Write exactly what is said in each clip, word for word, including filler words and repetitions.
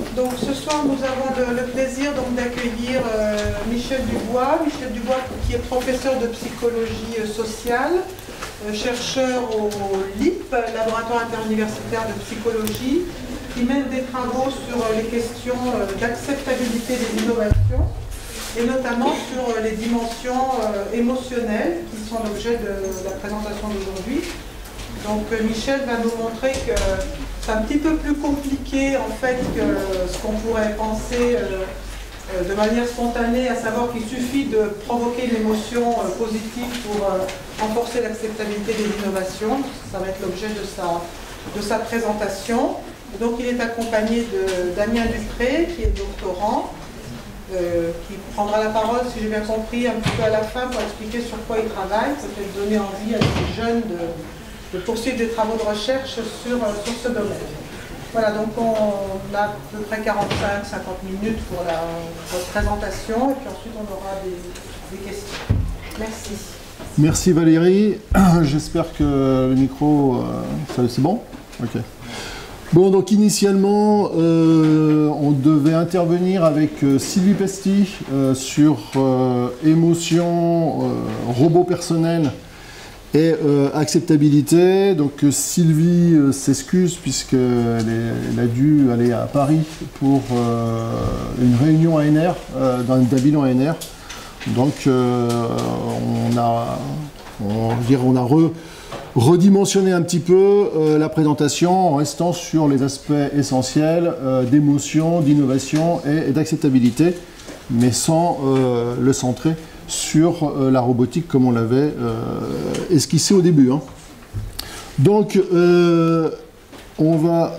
Donc ce soir nous avons de, le plaisir d'accueillir euh, Michel Dubois. Michel Dubois qui est professeur de psychologie euh, sociale, euh, chercheur au L I P, Laboratoire interuniversitaire de psychologie, qui mène des travaux sur euh, les questions euh, d'acceptabilité des innovations et notamment sur euh, les dimensions euh, émotionnelles qui sont l'objet de, de la présentation d'aujourd'hui. Donc euh, Michel va nous montrer que c'est un petit peu plus compliqué en fait que ce qu'on pourrait penser euh, euh, de manière spontanée, à savoir qu'il suffit de provoquer une émotion euh, positive pour euh, renforcer l'acceptabilité des innovations. Ça va être l'objet de sa, de sa présentation. Et donc il est accompagné de Damien Dupré, qui est doctorant, euh, qui prendra la parole, si j'ai bien compris, un petit peu à la fin pour expliquer sur quoi il travaille, peut-être donner envie à des jeunes de... de poursuivre des travaux de recherche sur, sur ce domaine. Voilà, donc on a à peu près quarante-cinq à cinquante minutes pour la votre présentation et puis ensuite on aura des, des questions. Merci. Merci Valérie. J'espère que le micro, euh, c'est bon? Ok. Bon, donc initialement, euh, on devait intervenir avec euh, Sylvie Pesty euh, sur euh, émotion, euh, robot personnel et euh, acceptabilité. Donc euh, Sylvie euh, s'excuse puisqu'elle elle a dû aller à Paris pour euh, une réunion A N R, euh, d'un bilan A N R. Donc euh, on a, on, dire, on a re, redimensionné un petit peu euh, la présentation en restant sur les aspects essentiels euh, d'émotion, d'innovation et, et d'acceptabilité, mais sans euh, le centrer sur euh, la robotique comme on l'avait euh, esquissé au début. Hein. Donc, euh, on va...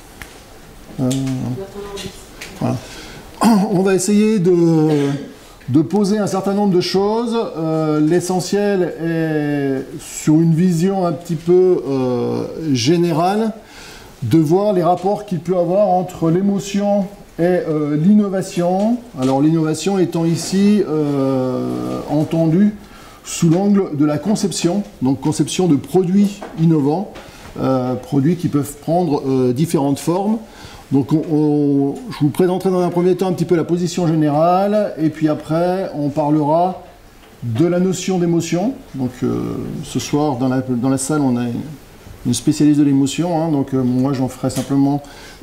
Euh, voilà. On va essayer de, de poser un certain nombre de choses. Euh, L'essentiel est, sur une vision un petit peu euh, générale, de voir les rapports qu'il peut y avoir entre l'émotion et euh, l'innovation. Alors l'innovation étant ici euh, entendue sous l'angle de la conception, donc conception de produits innovants, euh, produits qui peuvent prendre euh, différentes formes. Donc on, on, je vous présenterai dans un premier temps un petit peu la position générale, et puis après on parlera de la notion d'émotion. Donc euh, ce soir dans la, dans la salle on a une, une spécialiste de l'émotion, hein, donc euh, moi j'en ferai simplement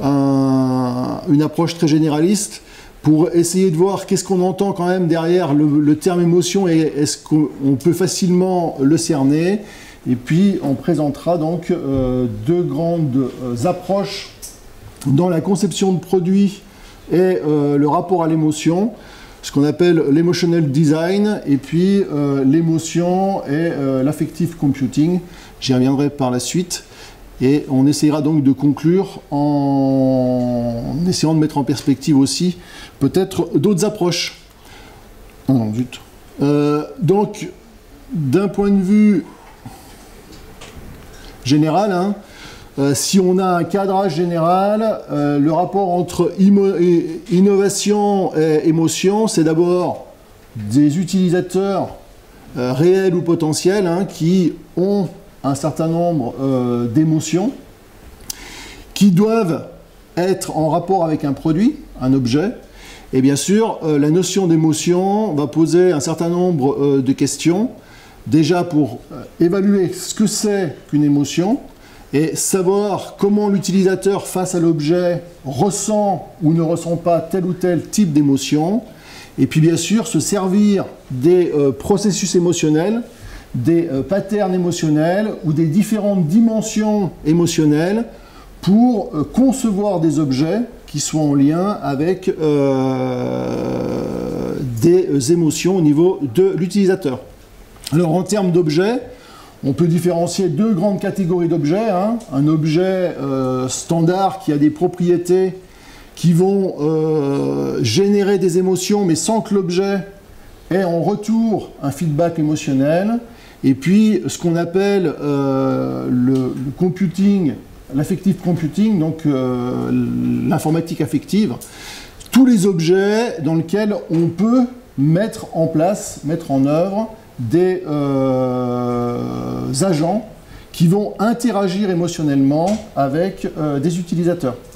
un, une approche très généraliste pour essayer de voir qu'est-ce qu'on entend quand même derrière le, le terme émotion et est-ce qu'on peut facilement le cerner. Et puis on présentera donc euh, deux grandes euh, approches dans la conception de produits et euh, le rapport à l'émotion, ce qu'on appelle l'emotional design, et puis euh, l'émotion et euh, l'affective computing. J'y reviendrai par la suite. Et on essaiera donc de conclure en essayant de mettre en perspective aussi peut-être d'autres approches. Oh non, zut. Euh, donc, d'un point de vue général, hein, euh, si on a un cadrage général, euh, le rapport entre innovation et émotion, c'est d'abord des utilisateurs euh, réels ou potentiels hein, qui ont un certain nombre euh, d'émotions qui doivent être en rapport avec un produit, un objet. Et bien sûr, euh, la notion d'émotion va poser un certain nombre euh, de questions, déjà pour euh, évaluer ce que c'est qu'une émotion et savoir comment l'utilisateur face à l'objet ressent ou ne ressent pas tel ou tel type d'émotion. Et puis bien sûr, se servir des euh, processus émotionnels, des euh, patterns émotionnels ou des différentes dimensions émotionnelles pour euh, concevoir des objets qui soient en lien avec euh, des euh, émotions au niveau de l'utilisateur. Alors en termes d'objets, on peut différencier deux grandes catégories d'objets. Hein. Un objet euh, standard qui a des propriétés qui vont euh, générer des émotions mais sans que l'objet ait en retour un feedback émotionnel. Et puis, ce qu'on appelle euh, le, le computing, l'affective computing, donc euh, l'informatique affective, tous les objets dans lesquels on peut mettre en place, mettre en œuvre des euh, agents qui vont interagir émotionnellement avec euh, des utilisateurs.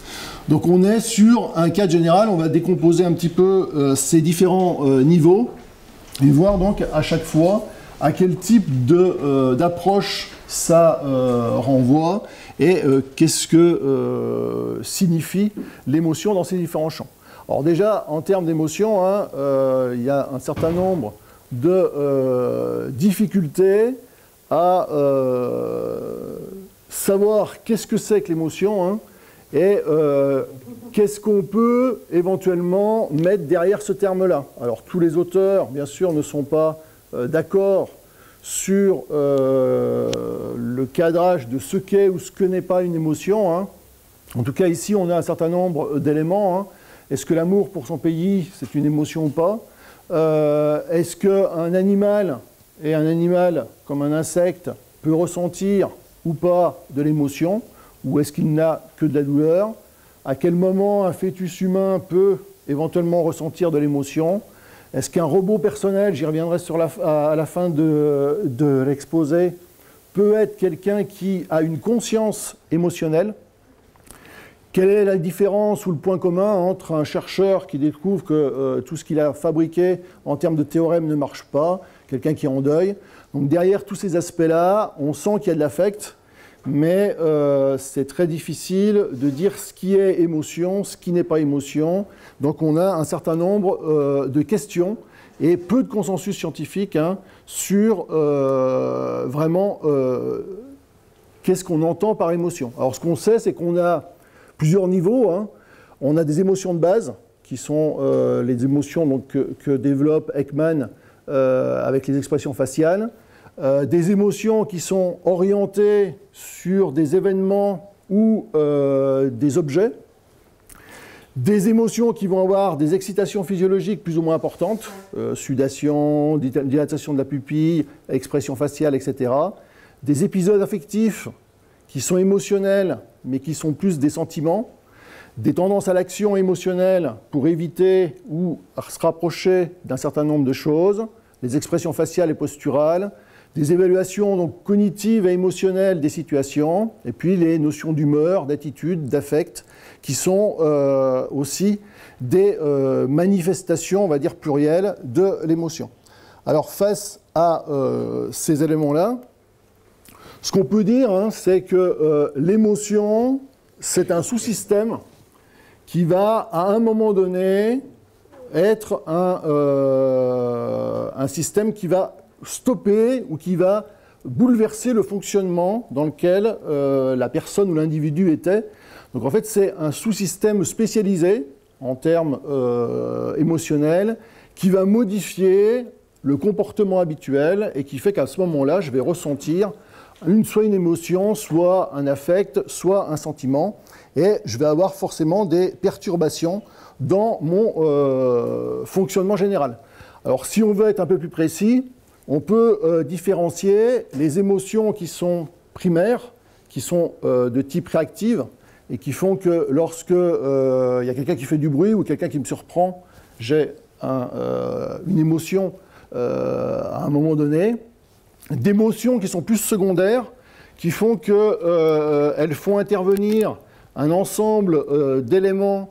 Donc on est sur un cadre général, on va décomposer un petit peu euh, ces différents euh, niveaux et voir donc à chaque fois à quel type de, euh, d'approche ça euh, renvoie et euh, qu'est-ce que euh, signifie l'émotion dans ces différents champs. Alors déjà, en termes d'émotion, hein, euh, il y a un certain nombre de euh, difficultés à euh, savoir qu'est-ce que c'est que l'émotion, hein, et euh, qu'est-ce qu'on peut éventuellement mettre derrière ce terme-là. Alors tous les auteurs, bien sûr, ne sont pas euh, d'accord sur euh, le cadrage de ce qu'est ou ce que n'est pas une émotion. Hein. En tout cas, ici, on a un certain nombre d'éléments. Hein. Est-ce que l'amour pour son pays, c'est une émotion ou pas? euh, Est-ce qu'un animal, et un animal comme un insecte, peut ressentir ou pas de l'émotion? Ou est-ce qu'il n'a que de la douleur? À quel moment un fœtus humain peut éventuellement ressentir de l'émotion? Est-ce qu'un robot personnel, j'y reviendrai sur la, à la fin de, de l'exposé, peut être quelqu'un qui a une conscience émotionnelle? Quelle est la différence ou le point commun entre un chercheur qui découvre que euh, tout ce qu'il a fabriqué en termes de théorème ne marche pas, quelqu'un qui est en deuil? Donc derrière tous ces aspects-là, on sent qu'il y a de l'affect, mais euh, c'est très difficile de dire ce qui est émotion, ce qui n'est pas émotion. Donc on a un certain nombre euh, de questions et peu de consensus scientifique hein, sur euh, vraiment euh, qu'est-ce qu'on entend par émotion. Alors ce qu'on sait, c'est qu'on a plusieurs niveaux. Hein. On a des émotions de base, qui sont euh, les émotions donc, que, que développe Ekman euh, avec les expressions faciales. Euh, des émotions qui sont orientées sur des événements ou euh, des objets, des émotions qui vont avoir des excitations physiologiques plus ou moins importantes, euh, sudation, dilatation de la pupille, expression faciale, et cetera. Des épisodes affectifs qui sont émotionnels, mais qui sont plus des sentiments, des tendances à l'action émotionnelle pour éviter ou se rapprocher d'un certain nombre de choses, les expressions faciales et posturales, des évaluations donc, cognitives et émotionnelles des situations, et puis les notions d'humeur, d'attitude, d'affect, qui sont euh, aussi des euh, manifestations, on va dire plurielles, de l'émotion. Alors face à euh, ces éléments-là, ce qu'on peut dire, hein, c'est que euh, l'émotion, c'est un sous-système qui va, à un moment donné, être un, euh, un système qui va stopper ou qui va bouleverser le fonctionnement dans lequel euh, la personne ou l'individu était. Donc en fait, c'est un sous-système spécialisé en termes euh, émotionnels qui va modifier le comportement habituel et qui fait qu'à ce moment-là, je vais ressentir une, soit une émotion, soit un affect, soit un sentiment, et je vais avoir forcément des perturbations dans mon euh, fonctionnement général. Alors si on veut être un peu plus précis, on peut euh, différencier les émotions qui sont primaires, qui sont euh, de type réactive, et qui font que lorsque euh, y a quelqu'un qui fait du bruit ou quelqu'un qui me surprend, j'ai un, euh, une émotion euh, à un moment donné, d'émotions qui sont plus secondaires, qui font qu'elles euh, font intervenir un ensemble euh, d'éléments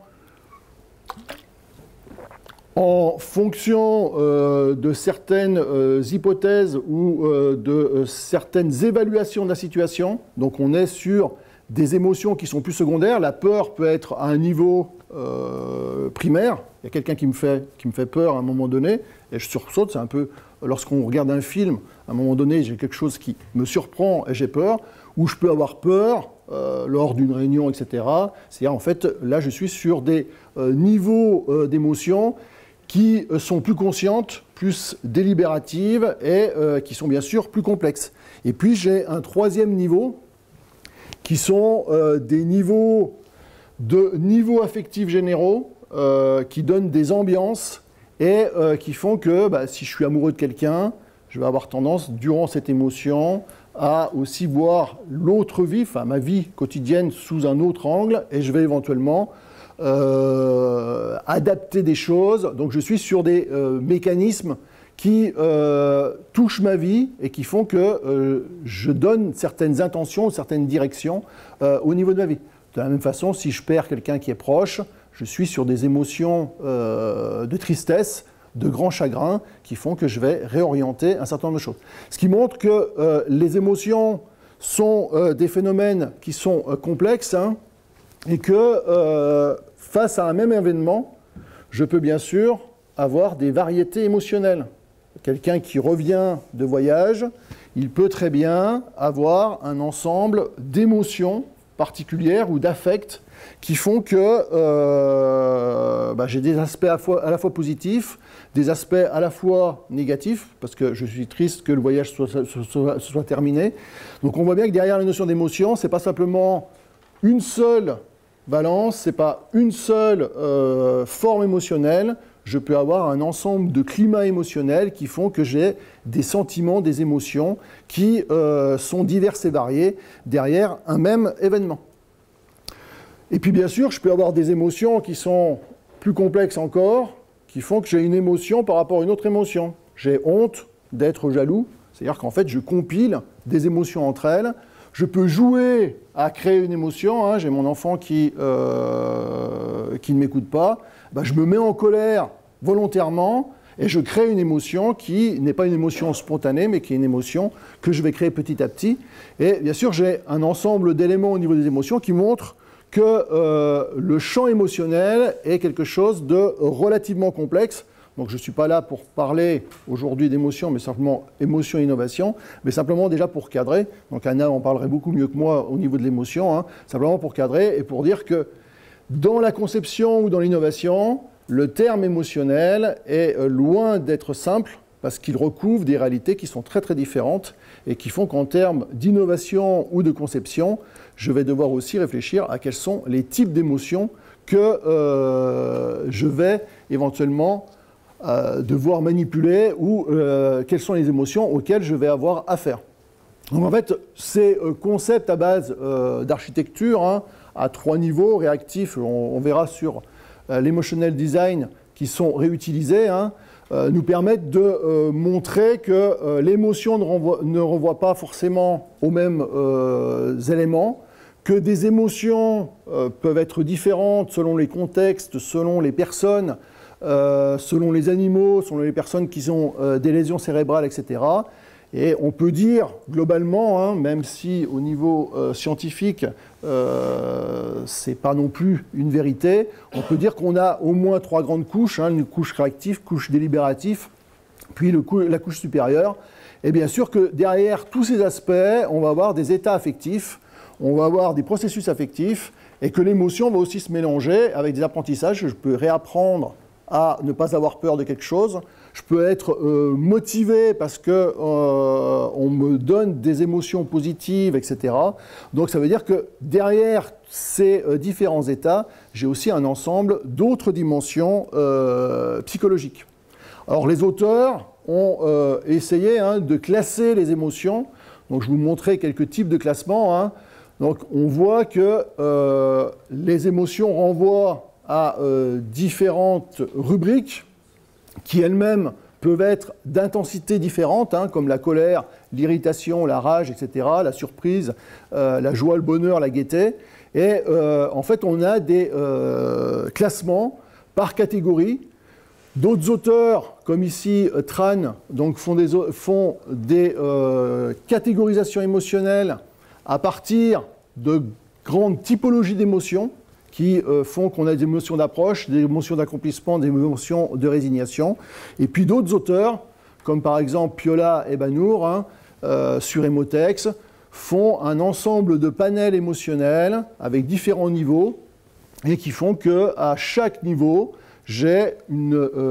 en fonction euh, de certaines euh, hypothèses ou euh, de euh, certaines évaluations de la situation. Donc on est sur des émotions qui sont plus secondaires. La peur peut être à un niveau euh, primaire. Il y a quelqu'un qui me fait, qui me fait peur à un moment donné, et je sursaute. C'est un peu, lorsqu'on regarde un film, à un moment donné, j'ai quelque chose qui me surprend et j'ai peur, ou je peux avoir peur euh, lors d'une réunion, et cetera. C'est-à-dire, en fait, là, je suis sur des euh, niveaux euh, d'émotions qui sont plus conscientes, plus délibératives et euh, qui sont bien sûr plus complexes. Et puis j'ai un troisième niveau qui sont euh, des niveaux de niveaux affectifs généraux euh, qui donnent des ambiances et euh, qui font que bah, si je suis amoureux de quelqu'un, je vais avoir tendance, durant cette émotion, à aussi voir l'autre vie, enfin ma vie quotidienne sous un autre angle, et je vais éventuellement Euh, adapter des choses. Donc je suis sur des euh, mécanismes qui euh, touchent ma vie et qui font que euh, je donne certaines intentions, certaines directions euh, au niveau de ma vie. De la même façon, si je perds quelqu'un qui est proche, je suis sur des émotions euh, de tristesse, de grand chagrin, qui font que je vais réorienter un certain nombre de choses. Ce qui montre que euh, les émotions sont euh, des phénomènes qui sont euh, complexes, hein, et que euh, face à un même événement, je peux bien sûr avoir des variétés émotionnelles. Quelqu'un qui revient de voyage, il peut très bien avoir un ensemble d'émotions particulières ou d'affects qui font que euh, bah, j'ai des aspects à la, fois, à la fois positifs, des aspects à la fois négatifs, parce que je suis triste que le voyage soit, soit, soit terminé. Donc on voit bien que derrière la notion d'émotion, ce n'est pas simplement une seule valence, ce n'est pas une seule euh, forme émotionnelle. Je peux avoir un ensemble de climats émotionnels qui font que j'ai des sentiments, des émotions qui euh, sont diverses et variées derrière un même événement. Et puis bien sûr, je peux avoir des émotions qui sont plus complexes encore, qui font que j'ai une émotion par rapport à une autre émotion. J'ai honte d'être jaloux, c'est-à-dire qu'en fait je compile des émotions entre elles. Je peux jouer à créer une émotion, hein. J'ai mon enfant qui, euh, qui ne m'écoute pas, ben, je me mets en colère volontairement et je crée une émotion qui n'est pas une émotion spontanée, mais qui est une émotion que je vais créer petit à petit. Et bien sûr, j'ai un ensemble d'éléments au niveau des émotions qui montrent que euh, le champ émotionnel est quelque chose de relativement complexe. Donc je ne suis pas là pour parler aujourd'hui d'émotion, mais simplement émotion et innovation, mais simplement déjà pour cadrer. Donc Anna en parlerait beaucoup mieux que moi au niveau de l'émotion, hein, simplement pour cadrer et pour dire que dans la conception ou dans l'innovation, le terme émotionnel est loin d'être simple parce qu'il recouvre des réalités qui sont très très différentes et qui font qu'en termes d'innovation ou de conception, je vais devoir aussi réfléchir à quels sont les types d'émotions que euh, je vais éventuellement euh, devoir manipuler ou euh, quelles sont les émotions auxquelles je vais avoir affaire. Donc en fait, ces euh, concepts à base euh, d'architecture, hein, à trois niveaux, réactifs, on, on verra sur euh, l'emotional design, qui sont réutilisés, hein, euh, nous permettent de euh, montrer que euh, l'émotion ne renvoie, ne renvoie pas forcément aux mêmes euh, éléments, que des émotions euh, peuvent être différentes selon les contextes, selon les personnes, euh, selon les animaux, selon les personnes qui ont euh, des lésions cérébrales, et cetera. Et on peut dire globalement, hein, même si au niveau euh, scientifique, euh, ce n'est pas non plus une vérité, on peut dire qu'on a au moins trois grandes couches, hein, une couche réactive, couche délibérative, puis le cou la couche supérieure. Et bien sûr que derrière tous ces aspects, on va avoir des états affectifs, on va avoir des processus affectifs, et que l'émotion va aussi se mélanger avec des apprentissages. Je peux réapprendre à ne pas avoir peur de quelque chose. Je peux être euh, motivé parce qu'on euh, me donne des émotions positives, et cetera. Donc ça veut dire que derrière ces euh, différents états, j'ai aussi un ensemble d'autres dimensions euh, psychologiques. Alors les auteurs ont euh, essayé hein, de classer les émotions. Donc je vous montrais quelques types de classements. Hein. Donc on voit que euh, les émotions renvoient à euh, différentes rubriques qui elles-mêmes peuvent être d'intensité différente, hein, comme la colère, l'irritation, la rage, et cetera, la surprise, euh, la joie, le bonheur, la gaieté. Et euh, en fait, on a des euh, classements par catégorie. D'autres auteurs, comme ici Tran, donc font des, font des euh, catégorisations émotionnelles à partir de grandes typologies d'émotions, qui euh, font qu'on a des émotions d'approche, des émotions d'accomplissement, des émotions de résignation. Et puis d'autres auteurs, comme par exemple Piola et Banour, hein, euh, sur Emotex, font un ensemble de panels émotionnels avec différents niveaux et qui font qu'à chaque niveau, j'ai une,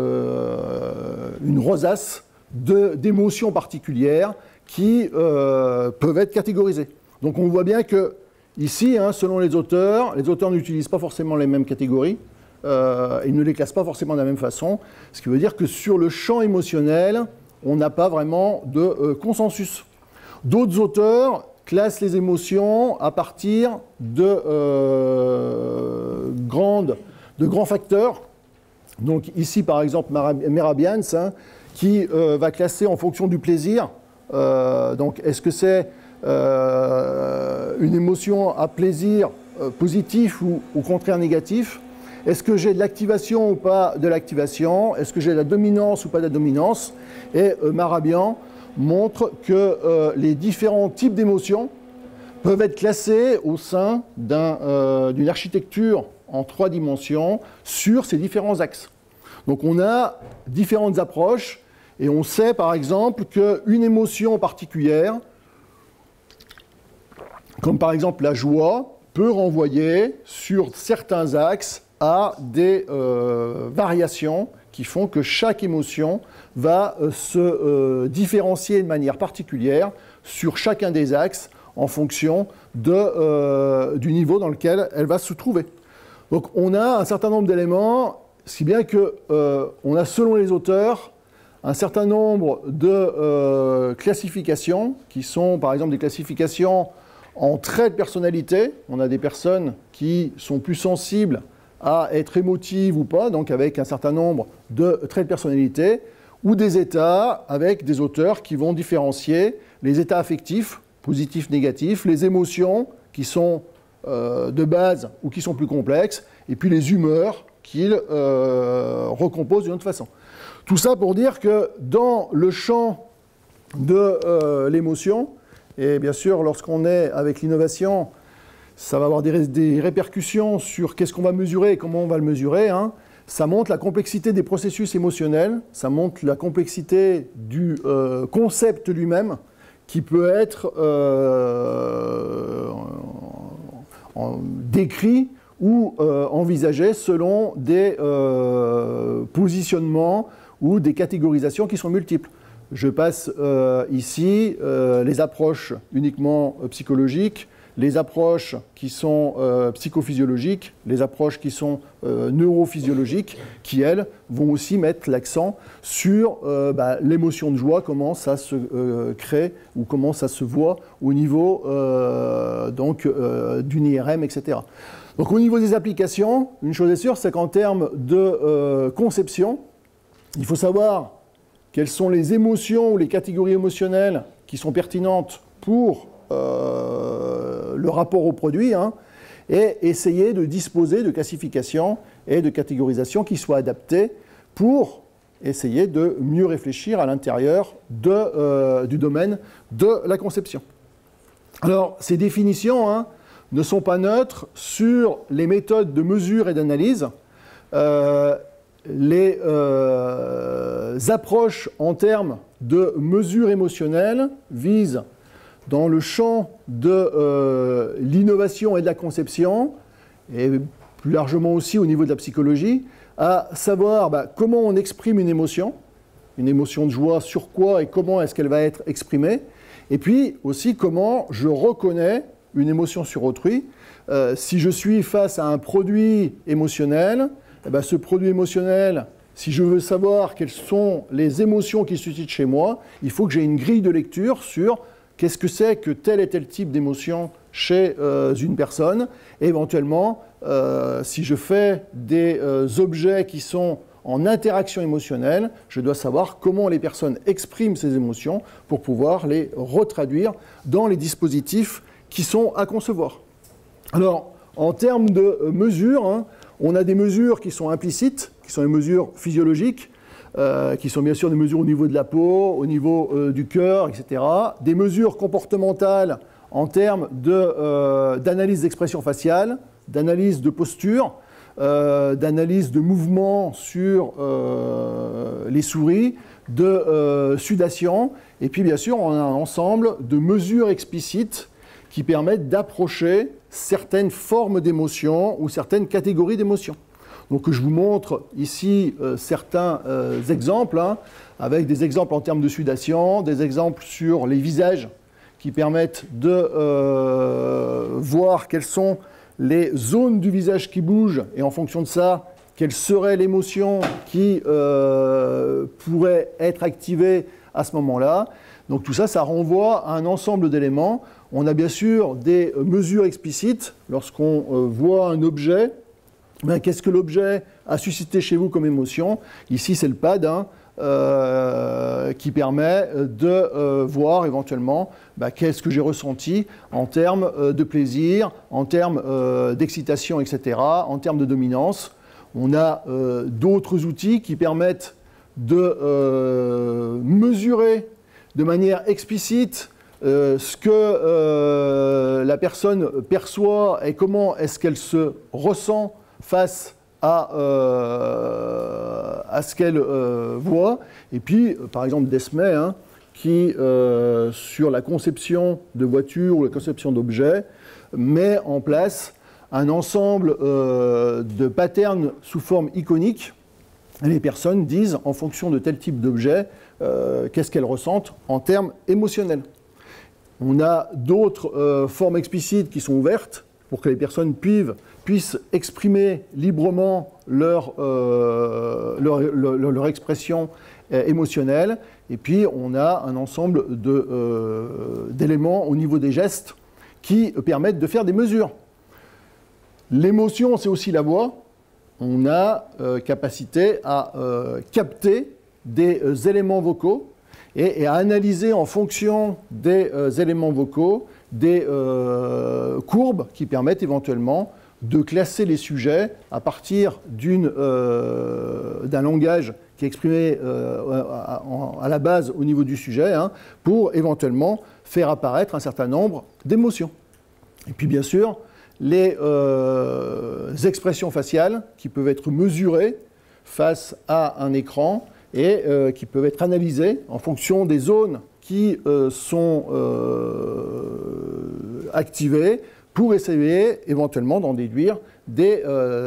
euh, une rosace d'émotions particulières qui euh, peuvent être catégorisées. Donc on voit bien que ici, hein, selon les auteurs, les auteurs n'utilisent pas forcément les mêmes catégories, euh, ils ne les classent pas forcément de la même façon, ce qui veut dire que sur le champ émotionnel, on n'a pas vraiment de euh, consensus. D'autres auteurs classent les émotions à partir de, euh, grandes, de grands facteurs. Donc ici, par exemple, Merabians, hein, qui euh, va classer en fonction du plaisir. Euh, donc est-ce que c'est Euh, une émotion à plaisir euh, positif ou au contraire négatif? Est-ce que j'ai de l'activation ou pas de l'activation? Est-ce que j'ai de la dominance ou pas de la dominance? Et euh, Marabian montre que euh, les différents types d'émotions peuvent être classés au sein d'un, euh, d'une architecture en trois dimensions sur ces différents axes. Donc on a différentes approches et on sait par exemple qu'une émotion particulière, comme par exemple la joie, peut renvoyer sur certains axes à des euh, variations qui font que chaque émotion va euh, se euh, différencier de manière particulière sur chacun des axes en fonction de, euh, du niveau dans lequel elle va se trouver. Donc on a un certain nombre d'éléments, si bien qu'on euh, a selon les auteurs un certain nombre de euh, classifications qui sont par exemple des classifications en traits de personnalité. On a des personnes qui sont plus sensibles à être émotives ou pas, donc avec un certain nombre de traits de personnalité, ou des états avec des auteurs qui vont différencier les états affectifs, positifs, négatifs, les émotions qui sont euh, de base ou qui sont plus complexes, et puis les humeurs qu'ils euh, recomposent d'une autre façon. Tout ça pour dire que dans le champ de euh, l'émotion, et bien sûr lorsqu'on est avec l'innovation, ça va avoir des, ré des répercussions sur qu'est-ce qu'on va mesurer et comment on va le mesurer. Hein. Ça montre la complexité des processus émotionnels, ça montre la complexité du euh, concept lui-même, qui peut être euh, en, en, décrit ou euh, envisagé selon des euh, positionnements ou des catégorisations qui sont multiples. Je passe euh, ici euh, les approches uniquement euh, psychologiques, les approches qui sont euh, psychophysiologiques, les approches qui sont euh, neurophysiologiques, qui, elles, vont aussi mettre l'accent sur euh, bah, l'émotion de joie, comment ça se euh, crée ou comment ça se voit au niveau euh, donc, euh, d'une I R M, et cetera. Donc au niveau des applications, une chose est sûre, c'est qu'en termes de euh, conception, il faut savoir quelles sont les émotions ou les catégories émotionnelles qui sont pertinentes pour Euh, le rapport au produit, hein, et essayer de disposer de classifications et de catégorisations qui soient adaptées pour essayer de mieux réfléchir à l'intérieur de, euh, du domaine de la conception. Alors, ces définitions hein, ne sont pas neutres sur les méthodes de mesure et d'analyse. Euh, les euh, approches en termes de mesure émotionnelle visent dans le champ de euh, l'innovation et de la conception, et plus largement aussi au niveau de la psychologie, à savoir bah, comment on exprime une émotion, une émotion de joie, sur quoi et comment est-ce qu'elle va être exprimée, et puis aussi comment je reconnais une émotion sur autrui. Euh, si je suis face à un produit émotionnel, eh ben, ce produit émotionnel, si je veux savoir quelles sont les émotions qui suscitent chez moi, il faut que j'ai une grille de lecture sur qu'est-ce que c'est que tel et tel type d'émotion chez euh, une personne. Et éventuellement, euh, si je fais des euh, objets qui sont en interaction émotionnelle, je dois savoir comment les personnes expriment ces émotions pour pouvoir les retraduire dans les dispositifs qui sont à concevoir. Alors, en termes de euh, mesures, hein, on a des mesures qui sont implicites, qui sont les mesures physiologiques, Euh, qui sont bien sûr des mesures au niveau de la peau, au niveau euh, du cœur, et cetera. Des mesures comportementales en termes de, euh, d'analyse d'expression faciale, d'analyse de posture, euh, d'analyse de mouvement sur euh, les souris, de euh, sudation. Et puis bien sûr, on a un ensemble de mesures explicites qui permettent d'approcher certaines formes d'émotions ou certaines catégories d'émotions. Donc je vous montre ici euh, certains euh, exemples, hein, avec des exemples en termes de sudation, des exemples sur les visages qui permettent de euh, voir quelles sont les zones du visage qui bougent, et en fonction de ça, quelle serait l'émotion qui euh, pourrait être activée à ce moment-là. Donc tout ça, ça renvoie à un ensemble d'éléments. On a bien sûr des mesures explicites lorsqu'on euh, voit un objet. Ben, qu'est-ce que l'objet a suscité chez vous comme émotion? Ici, c'est le pad. Hein. euh, qui permet de euh, voir éventuellement bah, qu'est-ce que j'ai ressenti en termes euh, de plaisir, en termes euh, d'excitation, et cetera, en termes de dominance. On a euh, d'autres outils qui permettent de euh, mesurer de manière explicite euh, ce que euh, la personne perçoit et comment est-ce qu'elle se ressent face à, euh, à ce qu'elle euh, voit. Et puis, par exemple, Desmet, hein, qui, euh, sur la conception de voitures ou la conception d'objets, met en place un ensemble euh, de patterns sous forme iconique. Et les personnes disent, en fonction de tel type d'objet, euh, qu'est-ce qu'elles ressentent en termes émotionnels. On a d'autres euh, formes explicites qui sont ouvertes pour que les personnes puissent, puissent exprimer librement leur, euh, leur, leur, leur expression euh, émotionnelle. Et puis, on a un ensemble de, euh, d'éléments au niveau des gestes qui permettent de faire des mesures. L'émotion, c'est aussi la voix. On a euh, capacité à euh, capter des euh, éléments vocaux et, et à analyser en fonction des euh, éléments vocaux des euh, courbes qui permettent éventuellement de classer les sujets à partir d'une, euh, d'un langage qui est exprimé euh, à, à la base au niveau du sujet, hein, pour éventuellement faire apparaître un certain nombre d'émotions. Et puis bien sûr, les euh, expressions faciales qui peuvent être mesurées face à un écran et euh, qui peuvent être analysées en fonction des zones qui euh, sont euh, activées pour essayer éventuellement d'en déduire des,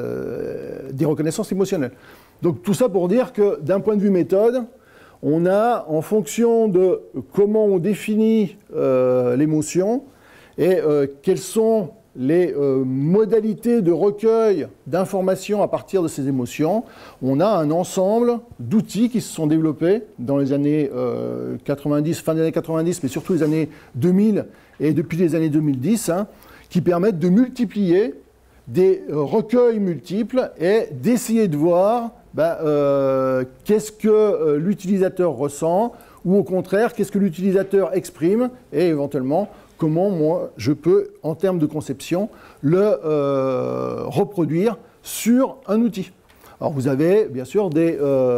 euh, des reconnaissances émotionnelles. Donc tout ça pour dire que d'un point de vue méthode, on a, en fonction de comment on définit euh, l'émotion et euh, quelles sont les euh, modalités de recueil d'informations à partir de ces émotions, on a un ensemble d'outils qui se sont développés dans les années euh, quatre-vingt-dix, fin des années quatre-vingt-dix, mais surtout les années deux mille et depuis les années deux mille dix, hein, qui permettent de multiplier des euh, recueils multiples et d'essayer de voir bah, euh, qu'est-ce que euh, l'utilisateur ressent, ou au contraire, qu'est-ce que l'utilisateur exprime, et éventuellement, comment moi, je peux, en termes de conception, le euh, reproduire sur un outil. Alors vous avez bien sûr des,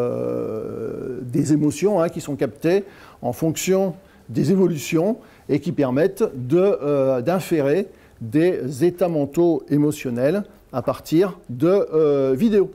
euh, des émotions hein, qui sont captées en fonction des évolutions et qui permettent de, euh, d'inférer des états mentaux émotionnels à partir de euh, vidéos.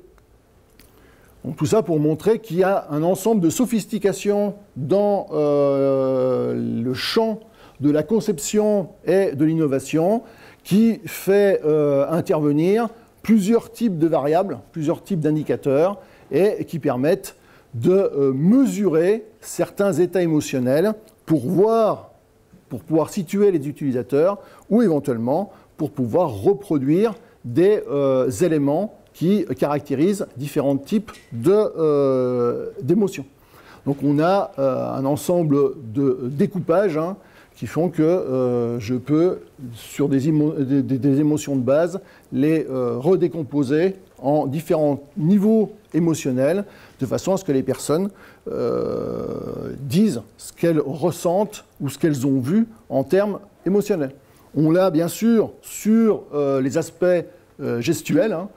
Donc tout ça pour montrer qu'il y a un ensemble de sophistication dans euh, le champ de la conception et de l'innovation qui fait euh, intervenir plusieurs types de variables, plusieurs types d'indicateurs et qui permettent de euh, mesurer certains états émotionnels pour voir, pour pouvoir situer les utilisateurs ou éventuellement pour pouvoir reproduire des euh, éléments qui caractérisent différents types de, euh, d'émotions. Donc on a euh, un ensemble de découpages hein, qui font que euh, je peux, sur des, des, des émotions de base, les euh, redécomposer en différents niveaux émotionnels, de façon à ce que les personnes euh, disent ce qu'elles ressentent ou ce qu'elles ont vu en termes émotionnels. On l'a bien sûr sur euh, les aspects euh, gestuels, hein,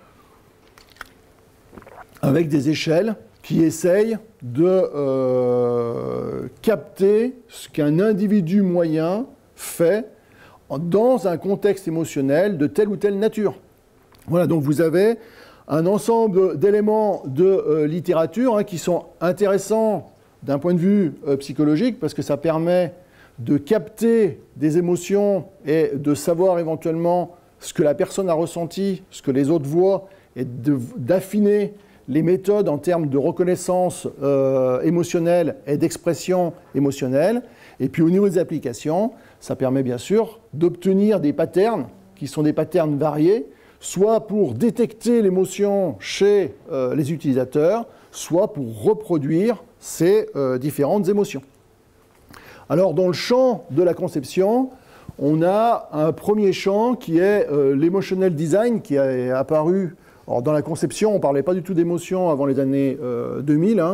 avec des échelles qui essayent de euh, capter ce qu'un individu moyen fait dans un contexte émotionnel de telle ou telle nature. Voilà, donc vous avez un ensemble d'éléments de euh, littérature hein, qui sont intéressants d'un point de vue euh, psychologique, parce que ça permet de capter des émotions et de savoir éventuellement ce que la personne a ressenti, ce que les autres voient, et de, d'affiner les méthodes en termes de reconnaissance euh, émotionnelle et d'expression émotionnelle. Et puis au niveau des applications, ça permet bien sûr d'obtenir des patterns qui sont des patterns variés, soit pour détecter l'émotion chez euh, les utilisateurs, soit pour reproduire ces euh, différentes émotions. Alors dans le champ de la conception, on a un premier champ qui est euh, l'emotional design, qui est apparu. Alors, dans la conception, on ne parlait pas du tout d'émotion avant les années euh, deux mille. Hein.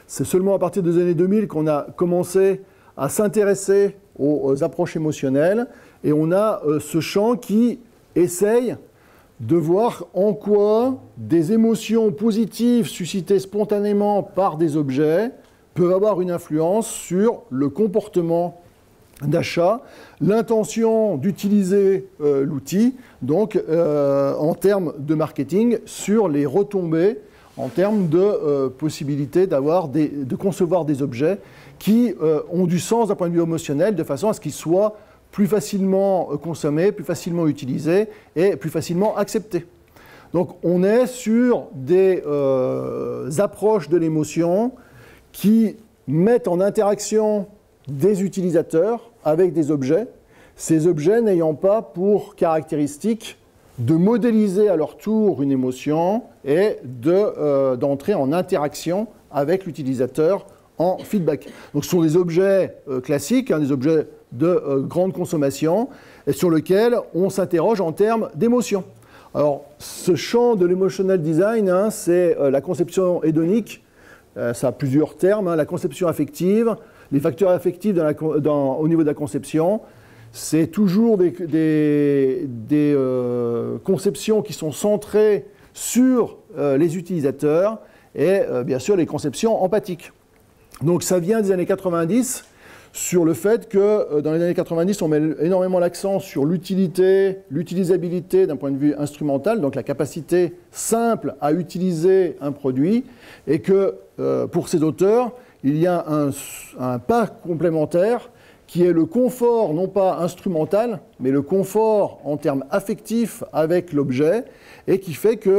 C'est seulement à partir des années deux mille qu'on a commencé à s'intéresser aux, aux approches émotionnelles, et on a euh, ce champ qui essaye de voir en quoi des émotions positives suscitées spontanément par des objets peuvent avoir une influence sur le comportement d'achat, l'intention d'utiliser euh, l'outil, donc euh, en termes de marketing, sur les retombées, en termes de euh, possibilité d'avoir des, de concevoir des objets qui euh, ont du sens d'un point de vue émotionnel, de façon à ce qu'ils soient plus facilement consommés, plus facilement utilisés et plus facilement acceptés. Donc on est sur des euh, approches de l'émotion qui mettent en interaction des utilisateurs avec des objets, ces objets n'ayant pas pour caractéristique de modéliser à leur tour une émotion et de, euh, d'entrer en interaction avec l'utilisateur en feedback. Donc ce sont des objets euh, classiques, hein, des objets de euh, grande consommation, et sur lesquels on s'interroge en termes d'émotion. Alors ce champ de l'emotional design, hein, c'est euh, la conception hédonique, euh, ça a plusieurs termes, hein, la conception affective, les facteurs affectifs dans la, dans, au niveau de la conception, c'est toujours des, des, des euh, conceptions qui sont centrées sur euh, les utilisateurs et euh, bien sûr les conceptions empathiques. Donc ça vient des années quatre-vingt-dix sur le fait que euh, dans les années quatre-vingt-dix on met énormément l'accent sur l'utilité, l'utilisabilité d'un point de vue instrumental, donc la capacité simple à utiliser un produit, et que euh, pour ces auteurs il y a un, un pas complémentaire qui est le confort, non pas instrumental, mais le confort en termes affectifs avec l'objet, et qui fait qu'il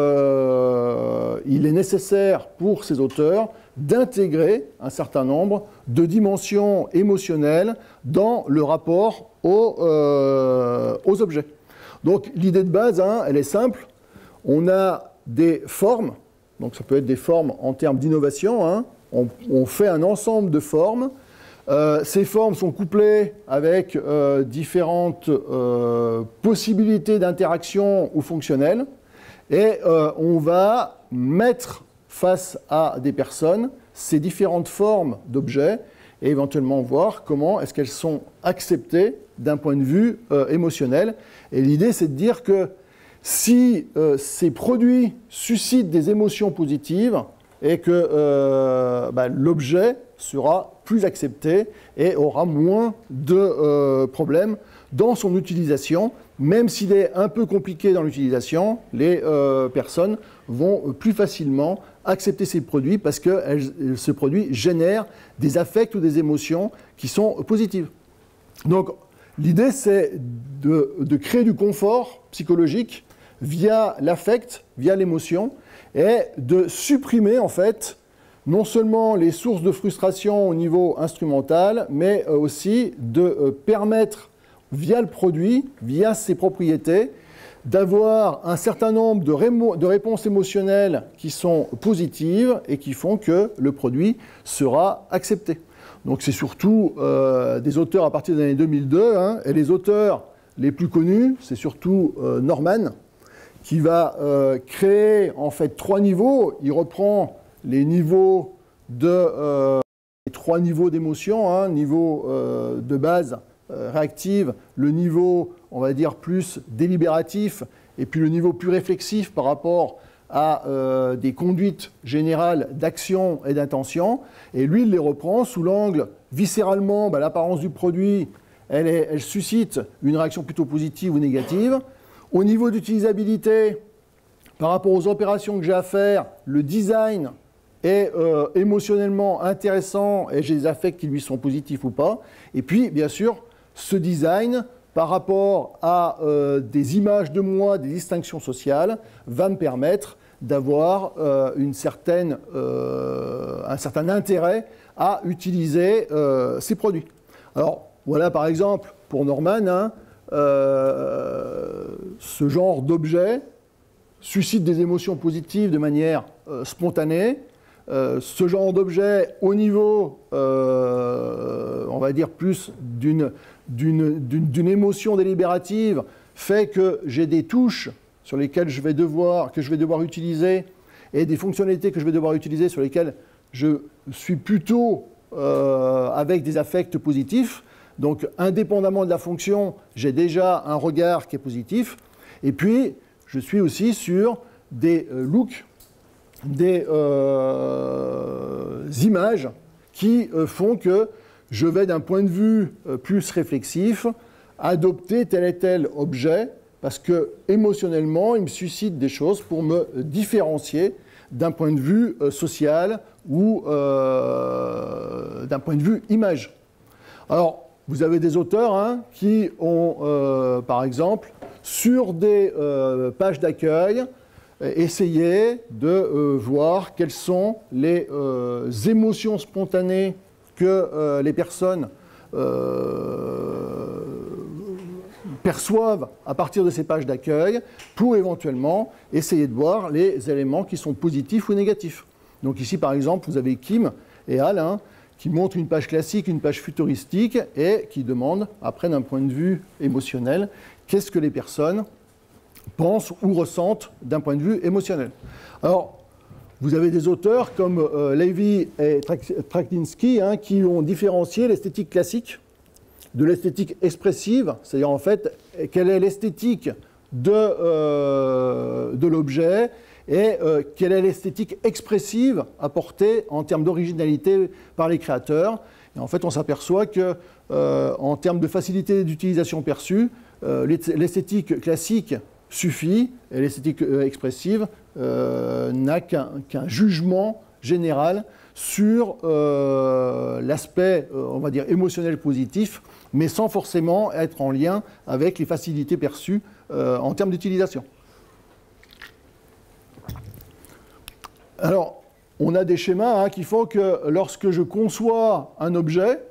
euh, est nécessaire pour ces auteurs d'intégrer un certain nombre de dimensions émotionnelles dans le rapport aux, euh, aux objets. Donc l'idée de base, hein, elle est simple. On a des formes, donc ça peut être des formes en termes d'innovation, hein. on, on fait un ensemble de formes. Euh, ces formes sont couplées avec euh, différentes euh, possibilités d'interaction ou fonctionnelles, et euh, on va mettre face à des personnes ces différentes formes d'objets et éventuellement voir comment est-ce qu'elles sont acceptées d'un point de vue euh, émotionnel. Et l'idée, c'est de dire que si euh, ces produits suscitent des émotions positives et que euh, bah, l'objet sera plus accepté et aura moins de euh, problèmes dans son utilisation. Même s'il est un peu compliqué dans l'utilisation, les euh, personnes vont plus facilement accepter ces produits parce que elles, ce produit génère des affects ou des émotions qui sont positives. Donc l'idée, c'est de, de créer du confort psychologique via l'affect, via l'émotion, et de supprimer en fait non seulement les sources de frustration au niveau instrumental, mais aussi de permettre, via le produit, via ses propriétés, d'avoir un certain nombre de, rémo- de réponses émotionnelles qui sont positives et qui font que le produit sera accepté. Donc c'est surtout euh, des auteurs à partir des années deux mille deux, hein, et les auteurs les plus connus, c'est surtout euh, Norman, qui va euh, créer en fait trois niveaux. Il reprend les niveaux de euh, les trois niveaux d'émotion, hein, niveau euh, de base euh, réactive, le niveau, on va dire, plus délibératif, et puis le niveau plus réflexif par rapport à euh, des conduites générales d'action et d'intention. Et lui, il les reprend sous l'angle, viscéralement, bah, l'apparence du produit, elle, est, elle suscite une réaction plutôt positive ou négative. Au niveau d'utilisabilité, par rapport aux opérations que j'ai à faire, le design est euh, émotionnellement intéressant et j'ai des affects qui lui sont positifs ou pas. Et puis, bien sûr, ce design, par rapport à euh, des images de moi, des distinctions sociales, va me permettre d'avoir euh, une certaine, euh, un certain intérêt à utiliser euh, ces produits. Alors, voilà par exemple, pour Norman, hein, Euh, ce genre d'objet suscite des émotions positives de manière euh, spontanée. Euh, ce genre d'objet, au niveau, euh, on va dire, plus d'une, d'une, d'une, d'une émotion délibérative, fait que j'ai des touches sur lesquelles je vais devoir, que je vais devoir utiliser et des fonctionnalités que je vais devoir utiliser sur lesquelles je suis plutôt euh, avec des affects positifs. Donc, indépendamment de la fonction, j'ai déjà un regard qui est positif. Et puis, je suis aussi sur des euh, looks, des euh, images qui euh, font que je vais, d'un point de vue euh, plus réflexif, adopter tel et tel objet, parce que émotionnellement, il me suscite des choses pour me différencier d'un point de vue euh, social ou euh, d'un point de vue image. Alors, vous avez des auteurs hein, qui ont, euh, par exemple, sur des euh, pages d'accueil, essayé de euh, voir quelles sont les euh, émotions spontanées que euh, les personnes euh, perçoivent à partir de ces pages d'accueil pour éventuellement essayer de voir les éléments qui sont positifs ou négatifs. Donc ici, par exemple, vous avez Kim et Alain qui montrent une page classique, une page futuristique et qui demandent, après d'un point de vue émotionnel, qu'est-ce que les personnes pensent ou ressentent d'un point de vue émotionnel. Alors, vous avez des auteurs comme euh, Levy et Trachinsky hein, qui ont différencié l'esthétique classique de l'esthétique expressive, c'est-à-dire en fait, quelle est l'esthétique de, euh, de l'objet et euh, quelle est l'esthétique expressive apportée en termes d'originalité par les créateurs. Et en fait, on s'aperçoit que, euh, en termes de facilité d'utilisation perçue, euh, l'esthétique classique suffit et l'esthétique euh, expressive euh, n'a qu'un qu'un jugement général sur euh, l'aspect, euh, on va dire, émotionnel positif, mais sans forcément être en lien avec les facilités perçues euh, en termes d'utilisation. Alors, on a des schémas hein, qui font que lorsque je conçois un objet,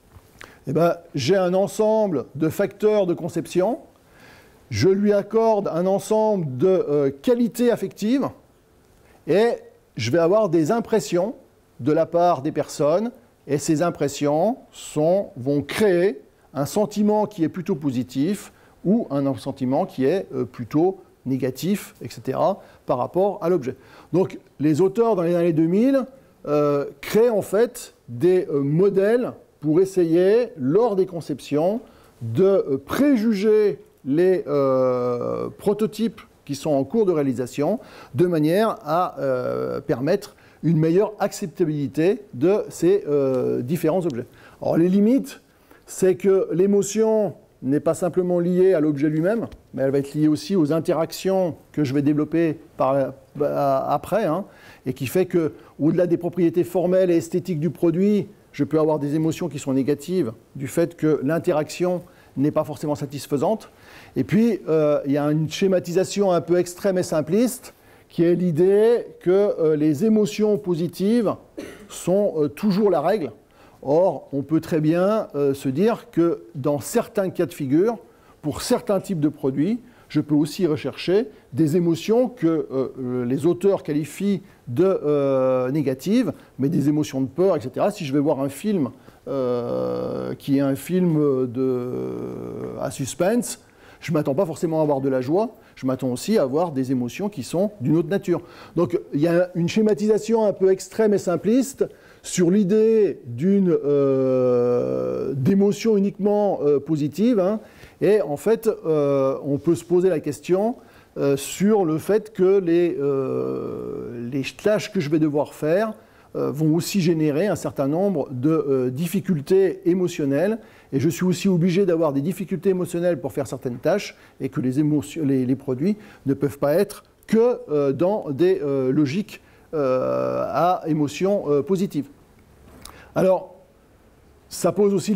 eh ben, j'ai un ensemble de facteurs de conception, je lui accorde un ensemble de euh, qualités affectives et je vais avoir des impressions de la part des personnes et ces impressions sont, vont créer un sentiment qui est plutôt positif ou un sentiment qui est euh, plutôt négatif, et cetera, par rapport à l'objet. Donc, les auteurs, dans les années deux mille, euh, créent en fait des euh, modèles pour essayer, lors des conceptions, de euh, préjuger les euh, prototypes qui sont en cours de réalisation, de manière à euh, permettre une meilleure acceptabilité de ces euh, différents objets. Alors, les limites, c'est que l'émotion n'est pas simplement liée à l'objet lui-même, mais elle va être liée aussi aux interactions que je vais développer par, bah, après, hein, et qui fait que, au-delà des propriétés formelles et esthétiques du produit, je peux avoir des émotions qui sont négatives du fait que l'interaction n'est pas forcément satisfaisante. Et puis, euh, il y a une schématisation un peu extrême et simpliste, qui est l'idée que euh, les émotions positives sont euh, toujours la règle. Or, on peut très bien euh, se dire que dans certains cas de figure, pour certains types de produits, je peux aussi rechercher des émotions que euh, les auteurs qualifient de euh, négatives, mais des émotions de peur, et cetera. Si je vais voir un film euh, qui est un film de, à suspense, je ne m'attends pas forcément à avoir de la joie, je m'attends aussi à avoir des émotions qui sont d'une autre nature. Donc il y a une schématisation un peu extrême et simpliste sur l'idée d'une euh, d'émotion uniquement euh, positive, hein, et en fait euh, on peut se poser la question euh, sur le fait que les, euh, les tâches que je vais devoir faire euh, vont aussi générer un certain nombre de euh, difficultés émotionnelles, et je suis aussi obligé d'avoir des difficultés émotionnelles pour faire certaines tâches, et que les, émotions, les, les produits ne peuvent pas être que euh, dans des euh, logiques Euh, à émotions euh, positives. Alors, ça pose aussi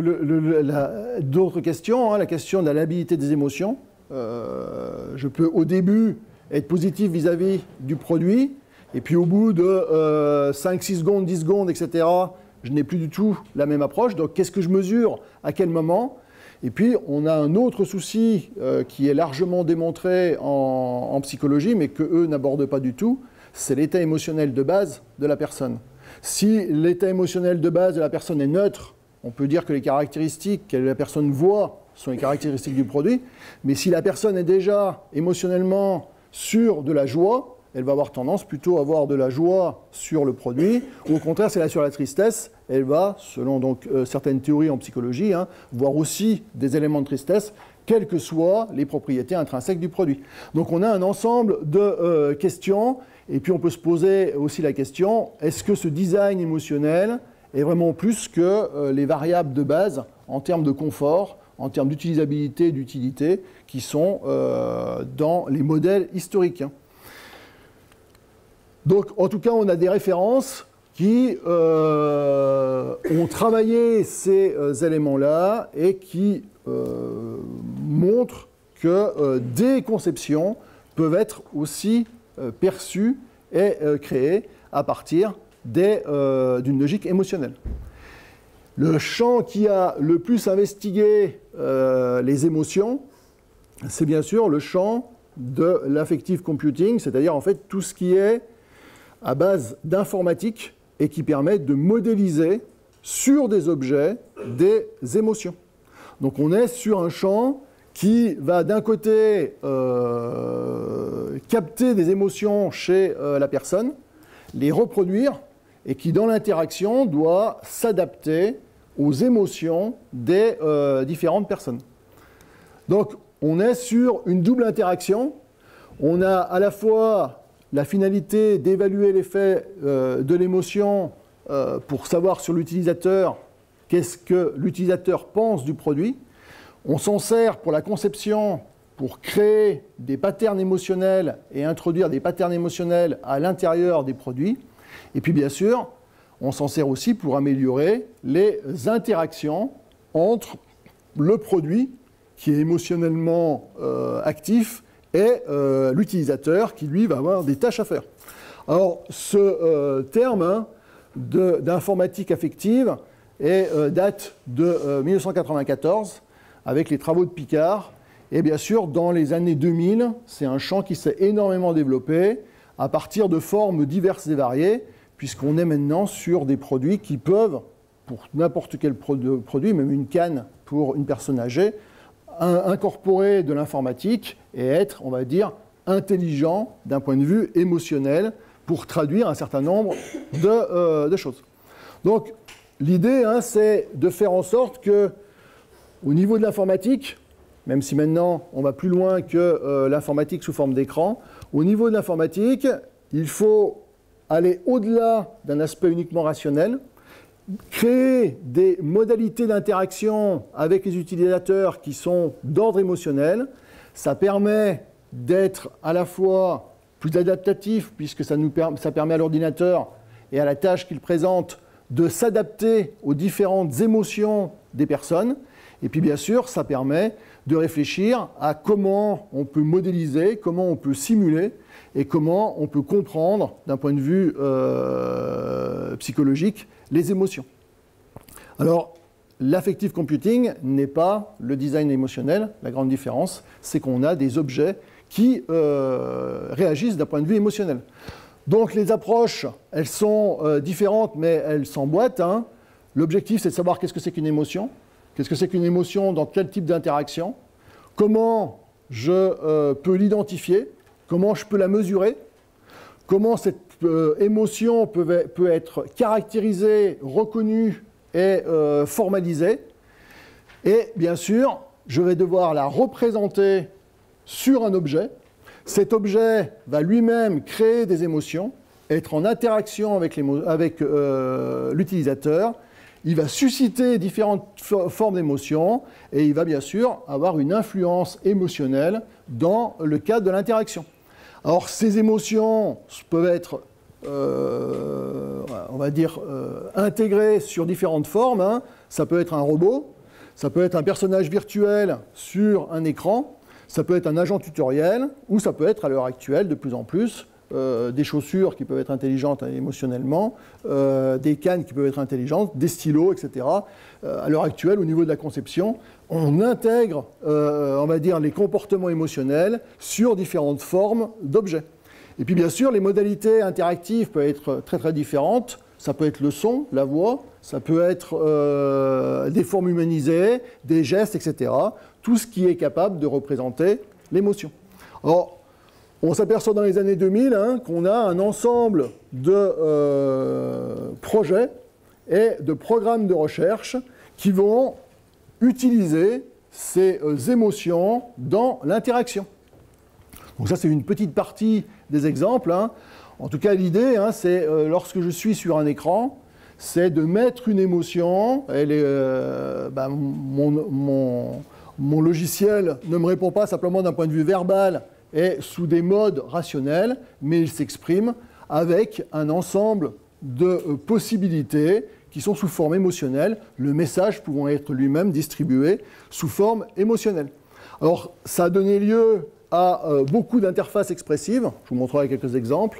d'autres questions, hein, la question de la labilité des émotions. Euh, je peux au début être positif vis-à-vis du produit, et puis au bout de euh, cinq six secondes, dix secondes, et cetera, je n'ai plus du tout la même approche. Donc, qu'est-ce que je mesure, à quel moment? Et puis, on a un autre souci euh, qui est largement démontré en, en psychologie, mais qu'eux n'abordent pas du tout, c'est l'état émotionnel de base de la personne. Si l'état émotionnel de base de la personne est neutre, on peut dire que les caractéristiques que la personne voit sont les caractéristiques du produit, mais si la personne est déjà émotionnellement sur de la joie, elle va avoir tendance plutôt à avoir de la joie sur le produit, ou au contraire, si elle a sur la tristesse, elle va, selon donc, euh, certaines théories en psychologie, hein, voir aussi des éléments de tristesse, quelles que soient les propriétés intrinsèques du produit. Donc on a un ensemble de euh, questions, et puis on peut se poser aussi la question, est-ce que ce design émotionnel est vraiment plus que euh, les variables de base en termes de confort, en termes d'utilisabilité et d'utilité, qui sont euh, dans les modèles historiques. Donc, en tout cas, on a des références qui euh, ont travaillé ces euh, éléments-là et qui euh, montrent que euh, des conceptions peuvent être aussi euh, perçues et euh, créées à partir des, euh, d'une logique émotionnelle. Le champ qui a le plus investigué euh, les émotions, c'est bien sûr le champ de l'affective computing, c'est-à-dire en fait tout ce qui est à base d'informatique et qui permet de modéliser sur des objets des émotions. Donc on est sur un champ qui va d'un côté euh, capter des émotions chez euh, la personne, les reproduire, et qui dans l'interaction doit s'adapter aux émotions des euh, différentes personnes. Donc on est sur une double interaction. On a à la fois la finalité d'évaluer l'effet euh, de l'émotion euh, pour savoir sur l'utilisateur qu'est-ce que l'utilisateur pense du produit. On s'en sert pour la conception, pour créer des patterns émotionnels et introduire des patterns émotionnels à l'intérieur des produits. Et puis bien sûr, on s'en sert aussi pour améliorer les interactions entre le produit qui est émotionnellement euh, actif et euh, l'utilisateur qui, lui, va avoir des tâches à faire. Alors, ce euh, terme hein, de, d'informatique affective est, euh, date de euh, mille neuf cent quatre-vingt-quatorze, avec les travaux de Picard. Et bien sûr, dans les années deux mille, c'est un champ qui s'est énormément développé à partir de formes diverses et variées, puisqu'on est maintenant sur des produits qui peuvent, pour n'importe quel produit, même une canne pour une personne âgée, incorporer de l'informatique et être, on va dire, intelligent d'un point de vue émotionnel pour traduire un certain nombre de, euh, de choses. Donc, l'idée, hein, c'est de faire en sorte que, au niveau de l'informatique, même si maintenant on va plus loin que euh, l'informatique sous forme d'écran, au niveau de l'informatique, il faut aller au-delà d'un aspect uniquement rationnel, créer des modalités d'interaction avec les utilisateurs qui sont d'ordre émotionnel. Ça permet d'être à la fois plus adaptatif, puisque ça, nous per- ça permet à l'ordinateur et à la tâche qu'il présente de s'adapter aux différentes émotions des personnes. Et puis bien sûr, ça permet de réfléchir à comment on peut modéliser, comment on peut simuler et comment on peut comprendre d'un point de vue euh, psychologique les émotions. Alors, l'affective computing n'est pas le design émotionnel. La grande différence, c'est qu'on a des objets qui euh, réagissent d'un point de vue émotionnel. Donc les approches, elles sont euh, différentes, mais elles s'emboîtent. Hein. L'objectif, c'est de savoir qu'est-ce que c'est qu'une émotion, qu'est-ce que c'est qu'une émotion dans quel type d'interaction, comment je euh, peux l'identifier, comment je peux la mesurer, comment cette euh, émotion peut, peut être caractérisée, reconnue et euh, formalisée. Et bien sûr, je vais devoir la représenter sur un objet. Cet objet va lui-même créer des émotions, être en interaction avec, avec euh, l'utilisateur. Il va susciter différentes formes d'émotions et il va bien sûr avoir une influence émotionnelle dans le cadre de l'interaction. Alors ces émotions peuvent être, euh, on va dire, euh, intégrées sur différentes formes. Hein. Ça peut être un robot, ça peut être un personnage virtuel sur un écran, ça peut être un agent tutoriel, ou ça peut être à l'heure actuelle de plus en plus euh, des chaussures qui peuvent être intelligentes émotionnellement, euh, des cannes qui peuvent être intelligentes, des stylos, et cetera. Euh, à l'heure actuelle, au niveau de la conception, on intègre, euh, on va dire, les comportements émotionnels sur différentes formes d'objets. Et puis bien sûr, les modalités interactives peuvent être très très différentes. Ça peut être le son, la voix, ça peut être euh, des formes humanisées, des gestes, et cetera. Tout ce qui est capable de représenter l'émotion. Alors, on s'aperçoit dans les années deux mille hein, qu'on a un ensemble de euh, projets et de programmes de recherche qui vont utiliser ces euh, émotions dans l'interaction. Donc ça, c'est une petite partie des exemples. Hein. En tout cas, l'idée, hein, c'est euh, lorsque je suis sur un écran, c'est de mettre une émotion. Elle est, euh, bah, mon, mon, mon logiciel ne me répond pas simplement d'un point de vue verbal et sous des modes rationnels, mais il s'exprime avec un ensemble de euh, possibilités qui sont sous forme émotionnelle, le message pouvant être lui-même distribué sous forme émotionnelle. Alors, ça a donné lieu à euh, beaucoup d'interfaces expressives, je vous montrerai quelques exemples,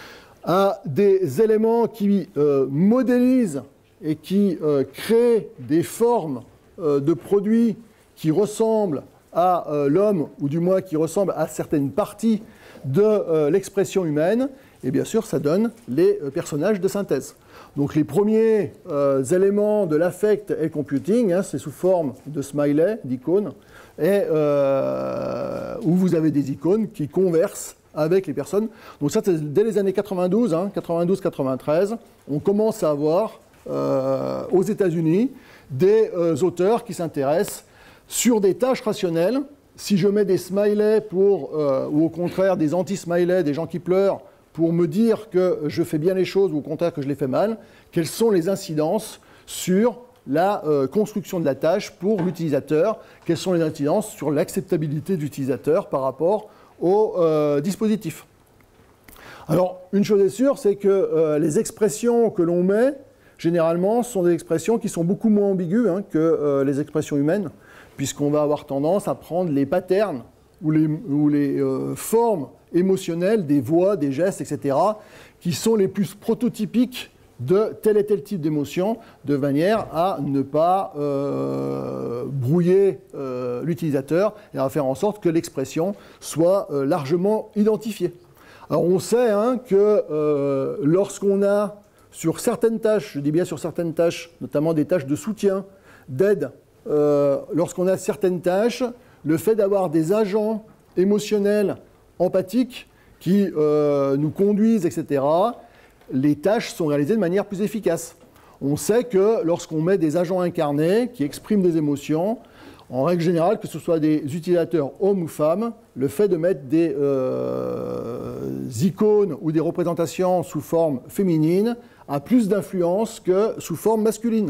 à des éléments qui euh, modélisent et qui euh, créent des formes euh, de produits qui ressemblent à euh, l'homme, ou du moins qui ressemblent à certaines parties de euh, l'expression humaine, et bien sûr, ça donne les euh, personnages de synthèse. Donc les premiers euh, éléments de l'affect et le computing, hein, c'est sous forme de smiley, d'icônes, et euh, où vous avez des icônes qui conversent avec les personnes. Donc ça, c'est dès les années quatre-vingt-douze, hein, quatre-vingt-douze quatre-vingt-treize, on commence à avoir euh, aux États-Unis des euh, auteurs qui s'intéressent sur des tâches rationnelles. Si je mets des smileys pour, euh, ou au contraire des anti-smileys, des gens qui pleurent, pour me dire que je fais bien les choses ou au contraire que je les fais mal, quelles sont les incidences sur la euh, construction de la tâche pour l'utilisateur, quelles sont les incidences sur l'acceptabilité de l'utilisateur par rapport au euh, dispositif. Alors, une chose est sûre, c'est que euh, les expressions que l'on met, généralement, sont des expressions qui sont beaucoup moins ambiguës hein, que euh, les expressions humaines, puisqu'on va avoir tendance à prendre les patterns ou les, ou les euh, formes émotionnelles des voix, des gestes, et cetera, qui sont les plus prototypiques de tel et tel type d'émotion, de manière à ne pas euh, brouiller euh, l'utilisateur et à faire en sorte que l'expression soit euh, largement identifiée. Alors on sait hein, que euh, lorsqu'on a sur certaines tâches, je dis bien sur certaines tâches, notamment des tâches de soutien, d'aide, euh, lorsqu'on a certaines tâches, le fait d'avoir des agents émotionnels empathiques qui euh, nous conduisent, et cetera, les tâches sont réalisées de manière plus efficace. On sait que lorsqu'on met des agents incarnés qui expriment des émotions, en règle générale, que ce soit des utilisateurs hommes ou femmes, le fait de mettre des euh, icônes ou des représentations sous forme féminine a plus d'influence que sous forme masculine.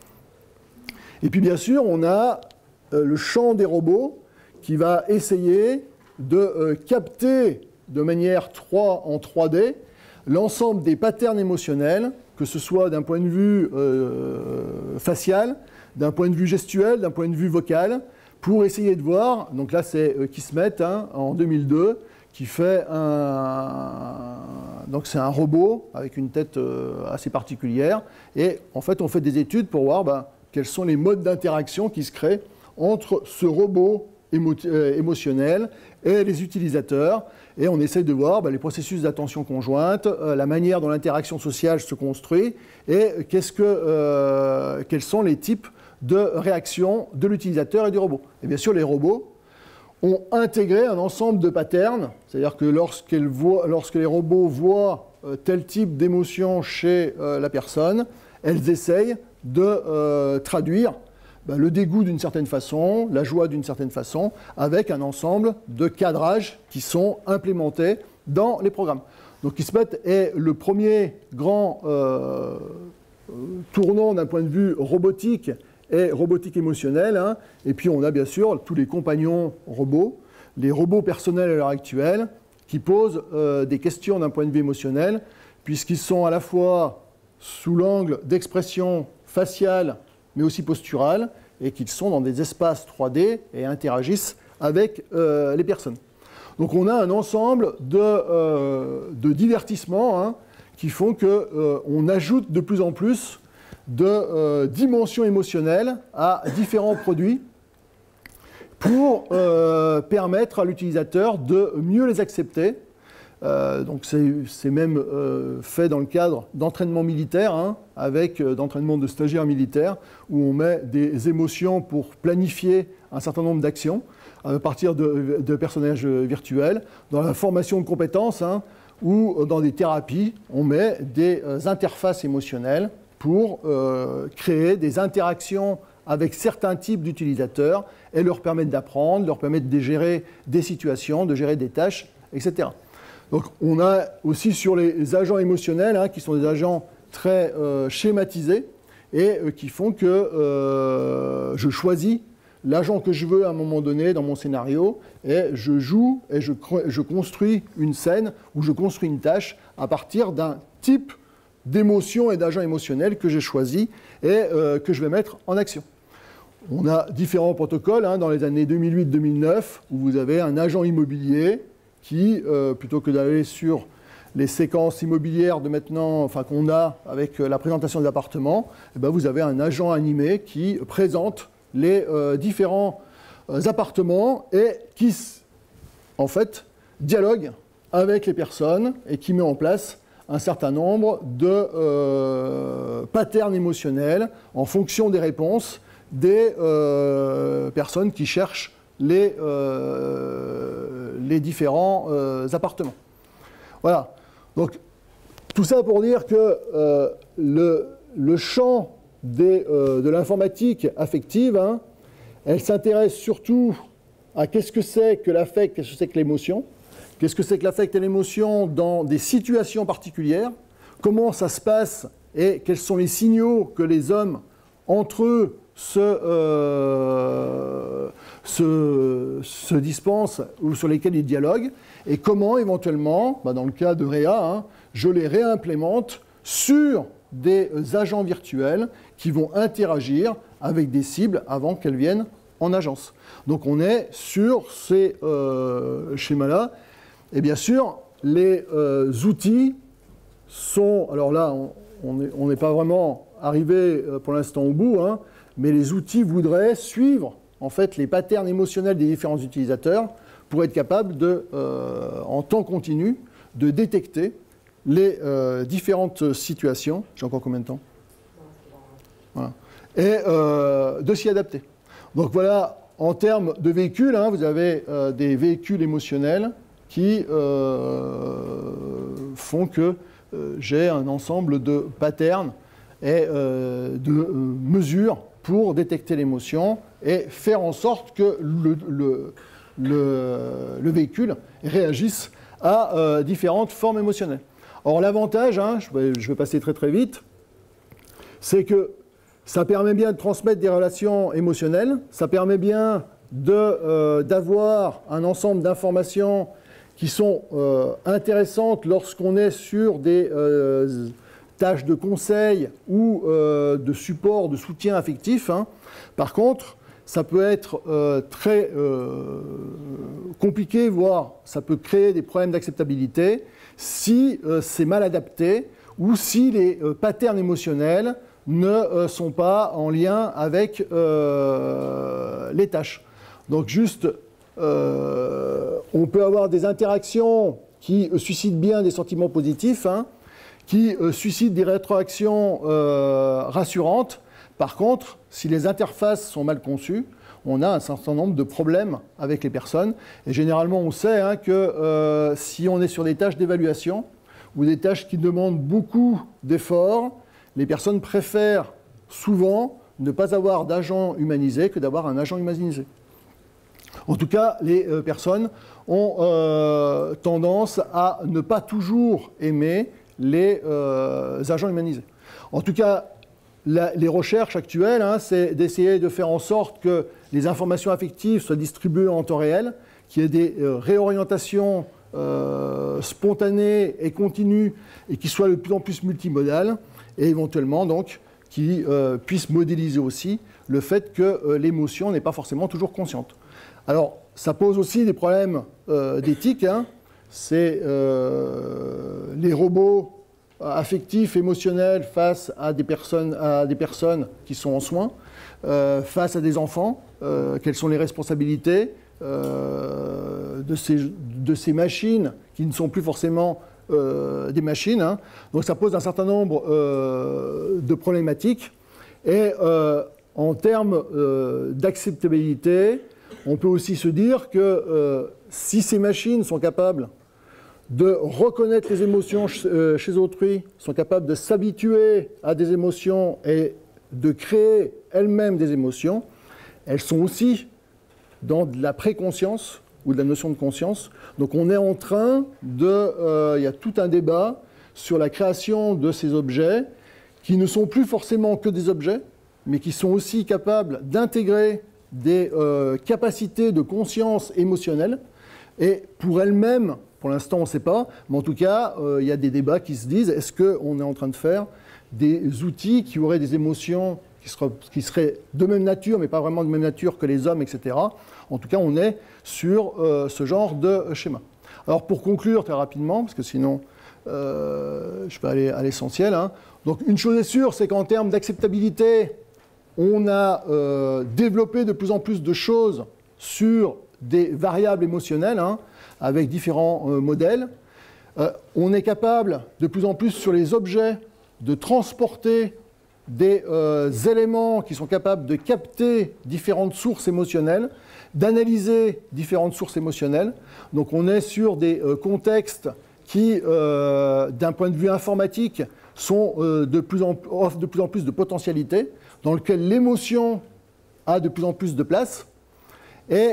Et puis bien sûr, on a euh, le champ des robots qui va essayer de euh, capter de manière trois en trois D l'ensemble des patterns émotionnels, que ce soit d'un point de vue euh, facial, d'un point de vue gestuel, d'un point de vue vocal, pour essayer de voir, donc là c'est euh, Kismet hein, en deux mille deux, qui fait un... Donc c'est un robot avec une tête euh, assez particulière, et en fait on fait des études pour voir ben, quels sont les modes d'interaction qui se créent entre ce robot émo euh, émotionnel et les utilisateurs, et on essaie de voir bah, les processus d'attention conjointe, euh, la manière dont l'interaction sociale se construit, et qu'est-ce que, euh, quels sont les types de réactions de l'utilisateur et du robot. Et bien sûr, les robots ont intégré un ensemble de patterns, c'est-à-dire que lorsque les robots voient euh, tel type d'émotion chez euh, la personne, elles essayent de euh, traduire ben, le dégoût d'une certaine façon, la joie d'une certaine façon, avec un ensemble de cadrages qui sont implémentés dans les programmes. Donc Kismet est le premier grand euh, tournant d'un point de vue robotique et robotique émotionnelle, hein. Et puis on a bien sûr tous les compagnons robots, les robots personnels à l'heure actuelle, qui posent euh, des questions d'un point de vue émotionnel, puisqu'ils sont à la fois sous l'angle d'expression faciale, mais aussi posturale, et qu'ils sont dans des espaces trois D et interagissent avec euh, les personnes. Donc on a un ensemble de, euh, de divertissements hein, qui font qu'on euh, ajoute de plus en plus de euh, dimensions émotionnelles à différents produits pour euh, permettre à l'utilisateur de mieux les accepter. Euh, donc c'est même euh, fait dans le cadre d'entraînement militaire, hein, avec euh, d'entraînement de stagiaires militaires, où on met des émotions pour planifier un certain nombre d'actions. à partir de, de personnages virtuels, dans la formation de compétences, hein, ou dans des thérapies, on met des euh, interfaces émotionnelles pour euh, créer des interactions avec certains types d'utilisateurs et leur permettre d'apprendre, leur permettre de gérer des situations, de gérer des tâches, et cetera. Donc on a aussi sur les agents émotionnels, hein, qui sont des agents très euh, schématisés et euh, qui font que euh, je choisis l'agent que je veux à un moment donné dans mon scénario et je joue et je, je construis une scène ou je construis une tâche à partir d'un type d'émotion et d'agent émotionnel que j'ai choisi et euh, que je vais mettre en action. On a différents protocoles, hein, dans les années deux mille huit deux mille neuf où vous avez un agent immobilier qui, euh, plutôt que d'aller sur les séquences immobilières de maintenant, enfin, qu'on a avec la présentation des appartements, eh ben, vous avez un agent animé qui présente les euh, différents euh, appartements et qui, en fait, dialogue avec les personnes et qui met en place un certain nombre de euh, patterns émotionnels en fonction des réponses des euh, personnes qui cherchent les, euh, les différents euh, appartements. Voilà. Donc, tout ça pour dire que euh, le, le champ des, euh, de l'informatique affective, hein, elle s'intéresse surtout à qu'est-ce que c'est que l'affect, qu'est-ce que c'est que l'émotion, qu'est-ce que c'est que l'affect et l'émotion dans des situations particulières, comment ça se passe et quels sont les signaux que les hommes, entre eux, se, euh, se, se dispensent ou sur lesquels ils dialoguent, et comment éventuellement, bah dans le cas de Réa, hein, je les réimplémente sur des agents virtuels qui vont interagir avec des cibles avant qu'elles viennent en agence. Donc on est sur ces euh, schémas-là. Et bien sûr, les euh, outils sont... Alors là, on n'est pas vraiment arrivé euh, pour l'instant au bout, hein, mais les outils voudraient suivre en fait les patterns émotionnels des différents utilisateurs pour être capables de, euh, en temps continu, de détecter les euh, différentes situations. J'ai encore combien de temps? Voilà. Et euh, de s'y adapter. Donc voilà, en termes de véhicules, hein, vous avez euh, des véhicules émotionnels qui euh, font que euh, j'ai un ensemble de patterns et euh, de euh, mesures pour détecter l'émotion et faire en sorte que le, le, le, le véhicule réagisse à euh, différentes formes émotionnelles. Or l'avantage, hein, je, vais, je vais passer très très vite, c'est que ça permet bien de transmettre des relations émotionnelles, ça permet bien de, euh, d'avoir un ensemble d'informations qui sont euh, intéressantes lorsqu'on est sur des euh, tâches de conseil ou euh, de support, de soutien affectif. Hein. Par contre, ça peut être euh, très euh, compliqué, voire ça peut créer des problèmes d'acceptabilité si euh, c'est mal adapté ou si les euh, patterns émotionnels ne euh, sont pas en lien avec euh, les tâches. Donc juste, euh, on peut avoir des interactions qui euh, suscitent bien des sentiments positifs, hein, qui euh, suscitent des rétroactions euh, rassurantes. Par contre, si les interfaces sont mal conçues, on a un certain nombre de problèmes avec les personnes. Et généralement, on sait hein, que euh, si on est sur des tâches d'évaluation ou des tâches qui demandent beaucoup d'efforts, les personnes préfèrent souvent ne pas avoir d'agent humanisé que d'avoir un agent humanisé. En tout cas, les euh, personnes ont euh, tendance à ne pas toujours aimer les euh, agents humanisés. En tout cas, la, les recherches actuelles, hein, c'est d'essayer de faire en sorte que les informations affectives soient distribuées en temps réel, qu'il y ait des euh, réorientations euh, spontanées et continues et qui soient de plus en plus multimodales, et éventuellement donc qui euh, puissent modéliser aussi le fait que euh, l'émotion n'est pas forcément toujours consciente. Alors, ça pose aussi des problèmes euh, d'éthique. Hein. C'est euh, les robots affectifs, émotionnels face à des personnes, à des personnes qui sont en soins, euh, face à des enfants, euh, quelles sont les responsabilités euh, de, ces, de ces machines qui ne sont plus forcément euh, des machines. Hein. Donc ça pose un certain nombre euh, de problématiques. Et euh, en termes euh, d'acceptabilité, on peut aussi se dire que euh, si ces machines sont capables de reconnaître les émotions chez autrui, sont capables de s'habituer à des émotions et de créer elles-mêmes des émotions, elles sont aussi dans de la préconscience ou de la notion de conscience. Donc on est en train de... Euh, il y a tout un débat sur la création de ces objets qui ne sont plus forcément que des objets, mais qui sont aussi capables d'intégrer des euh, capacités de conscience émotionnelle. Et pour elles-mêmes, pour l'instant on ne sait pas, mais en tout cas, euh, il y a des débats qui se disent, est-ce qu'on est en train de faire des outils qui auraient des émotions qui seraient, qui seraient de même nature, mais pas vraiment de même nature que les hommes, et cetera. En tout cas, on est sur euh, ce genre de schéma. Alors pour conclure très rapidement, parce que sinon euh, je peux aller à l'essentiel, hein. Donc une chose est sûre, c'est qu'en termes d'acceptabilité, on a euh, développé de plus en plus de choses sur des variables émotionnelles, hein, avec différents euh, modèles. Euh, on est capable de plus en plus sur les objets de transporter des euh, éléments qui sont capables de capter différentes sources émotionnelles, d'analyser différentes sources émotionnelles. Donc on est sur des euh, contextes qui, euh, d'un point de vue informatique, sont, euh, de plus en, offrent de plus en plus de potentialités, dans lequel l'émotion a de plus en plus de place. Et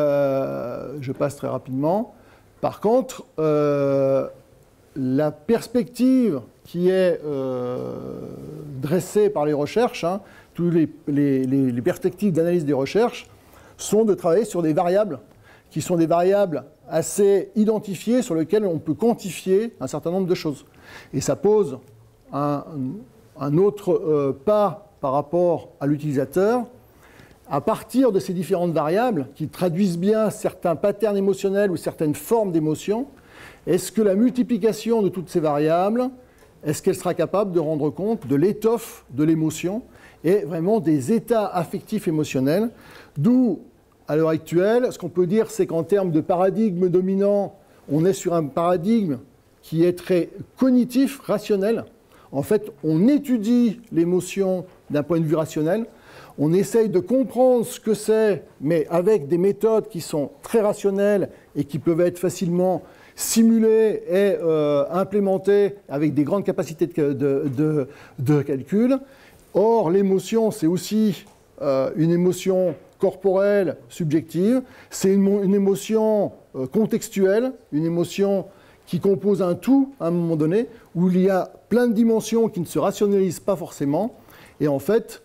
euh, je passe très rapidement. Par contre, euh, la perspective qui est euh, dressée par les recherches, hein, toutes les, les, les perspectives d'analyse des recherches, sont de travailler sur des variables qui sont des variables assez identifiées sur lesquelles on peut quantifier un certain nombre de choses. Et ça pose un, un autre euh, pas par rapport à l'utilisateur. À partir de ces différentes variables qui traduisent bien certains patterns émotionnels ou certaines formes d'émotions, est-ce que la multiplication de toutes ces variables, est-ce qu'elle sera capable de rendre compte de l'étoffe de l'émotion et vraiment des états affectifs émotionnels, d'où, à l'heure actuelle, ce qu'on peut dire, c'est qu'en termes de paradigme dominant, on est sur un paradigme qui est très cognitif, rationnel. En fait, on étudie l'émotion d'un point de vue rationnel, on essaye de comprendre ce que c'est, mais avec des méthodes qui sont très rationnelles et qui peuvent être facilement simulées et euh, implémentées avec des grandes capacités de, de, de, de calcul. Or, l'émotion, c'est aussi euh, une émotion corporelle, subjective, c'est une, une émotion euh, contextuelle, une émotion qui compose un tout à un moment donné, où il y a plein de dimensions qui ne se rationalisent pas forcément. Et en fait,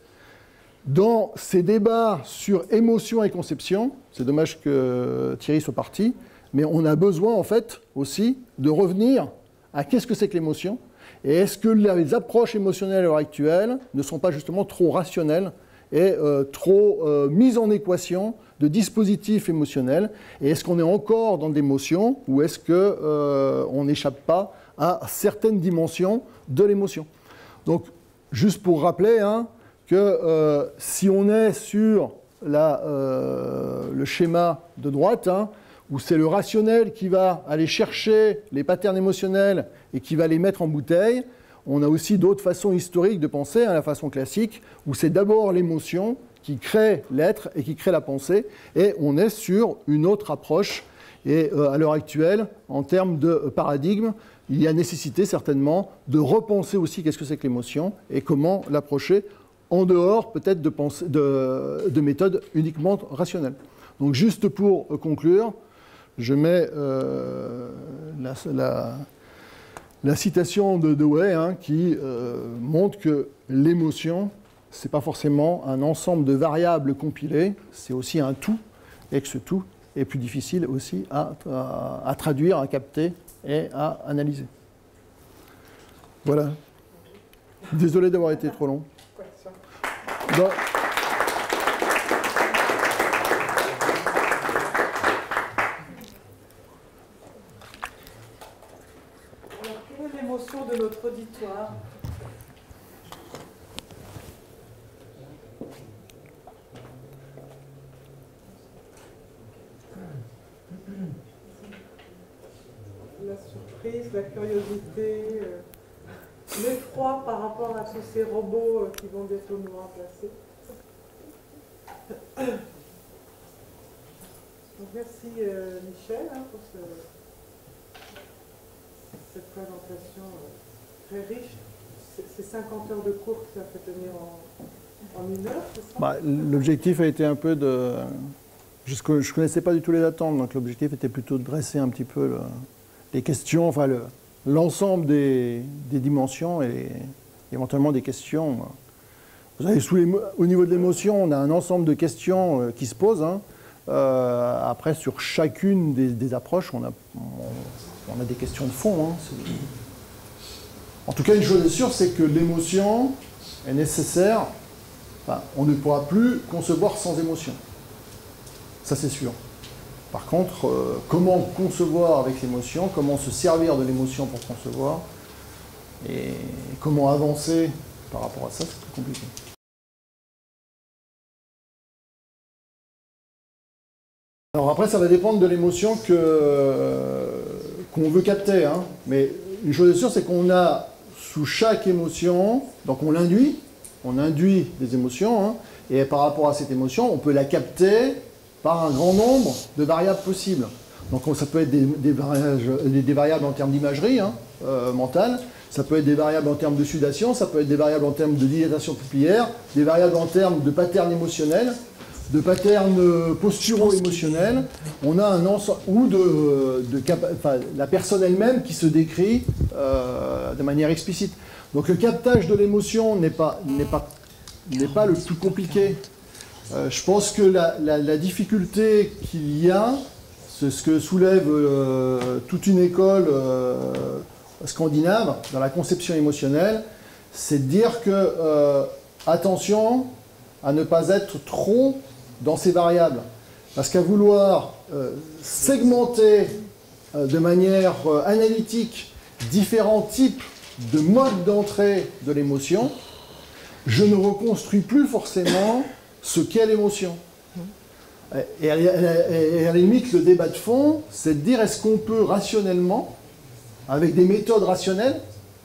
dans ces débats sur émotion et conception, c'est dommage que Thierry soit parti, mais on a besoin en fait aussi de revenir à qu'est-ce que c'est que l'émotion, et est-ce que les approches émotionnelles à l'heure actuelle ne sont pas justement trop rationnelles et euh, trop euh, mises en équation de dispositifs émotionnels, et est-ce qu'on est encore dans des émotions ou est-ce qu'on euh, n'échappe pas à certaines dimensions de l'émotion. Donc, juste pour rappeler, hein, que euh, si on est sur la, euh, le schéma de droite, hein, où c'est le rationnel qui va aller chercher les patterns émotionnels et qui va les mettre en bouteille, on a aussi d'autres façons historiques de penser, hein, la façon classique, où c'est d'abord l'émotion qui crée l'être et qui crée la pensée, et on est sur une autre approche. Et euh, à l'heure actuelle, en termes de paradigme, il y a nécessité certainement de repenser aussi qu'est-ce que c'est que l'émotion et comment l'approcher en dehors peut-être de, de, de méthodes uniquement rationnelles. Donc juste pour conclure, je mets euh, la, la, la citation de Dewey, hein, qui euh, montre que l'émotion, ce n'est pas forcément un ensemble de variables compilées, c'est aussi un tout, et que ce tout est plus difficile aussi à, à, à traduire, à capter et à analyser. Voilà. Désolé d'avoir été trop long. Bon. Alors, quelle est l'émotion de notre auditoire ? La surprise, la curiosité, euh, l'effroi par rapport à tous ces robots euh, qui vont bientôt nous remplacer. merci euh, Michel hein, pour ce, cette présentation euh, très riche. Ces cinquante heures de cours que ça fait tenir en, en une heure, c'est ça? Bah, l'objectif a été un peu de... Je ne connaissais pas du tout les attentes, donc l'objectif était plutôt de dresser un petit peu le, les questions, enfin l'ensemble le, des, des dimensions et éventuellement des questions. Vous savez, sous les, au niveau de l'émotion, on a un ensemble de questions euh, qui se posent. Hein. Euh, après, sur chacune des, des approches, on a, on, on a des questions de fond. Hein. En tout cas, une chose est sûre, c'est que l'émotion est nécessaire. Enfin, on ne pourra plus concevoir sans émotion. Ça, c'est sûr. Par contre, euh, comment concevoir avec l'émotion, comment se servir de l'émotion pour concevoir, et comment avancer par rapport à ça, c'est très compliqué. Alors après, ça va dépendre de l'émotion que, euh, qu'on veut capter. Hein. Mais une chose est sûre, c'est qu'on a sous chaque émotion, donc on l'induit, on induit des émotions, hein, et par rapport à cette émotion, on peut la capter par un grand nombre de variables possibles. Donc ça peut être des, des, variables, des variables en termes d'imagerie hein, euh, mentale, ça peut être des variables en termes de sudation, ça peut être des variables en termes de dilatation pupillaire, des variables en termes de patterns émotionnels, de patterns posturaux émotionnels. On a un ensemble, ou de, de enfin, la personne elle-même qui se décrit euh, de manière explicite. Donc le captage de l'émotion n'est pas, n'est pas, n'est pas le plus compliqué. Euh, je pense que la, la, la difficulté qu'il y a, c'est ce que soulève euh, toute une école euh, scandinave dans la conception émotionnelle, c'est de dire que euh, attention à ne pas être trop dans ces variables. Parce qu'à vouloir euh, segmenter euh, de manière euh, analytique différents types de modes d'entrée de l'émotion, je ne reconstruis plus forcément ce qu'est l'émotion. Et à, et à la limite, le débat de fond, c'est de dire est-ce qu'on peut rationnellement, avec des méthodes rationnelles,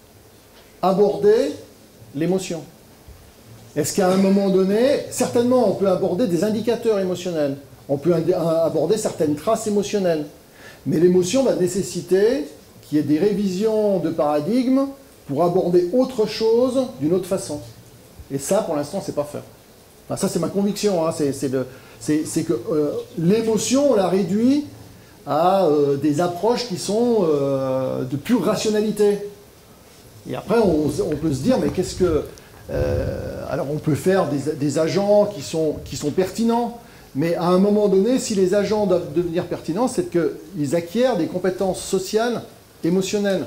aborder l'émotion. Est-ce qu'à un moment donné, certainement on peut aborder des indicateurs émotionnels, on peut aborder certaines traces émotionnelles, mais l'émotion va nécessiter qu'il y ait des révisions de paradigme pour aborder autre chose d'une autre façon. Et ça, pour l'instant, c'est pas fait. Enfin, ça, c'est ma conviction, hein. C'est que euh, l'émotion, on la réduit à euh, des approches qui sont euh, de pure rationalité. Et après, on, on peut se dire, mais qu'est-ce que... Euh, alors, on peut faire des, des agents qui sont, qui sont pertinents, mais à un moment donné, si les agents doivent devenir pertinents, c'est qu'ils acquièrent des compétences sociales, émotionnelles.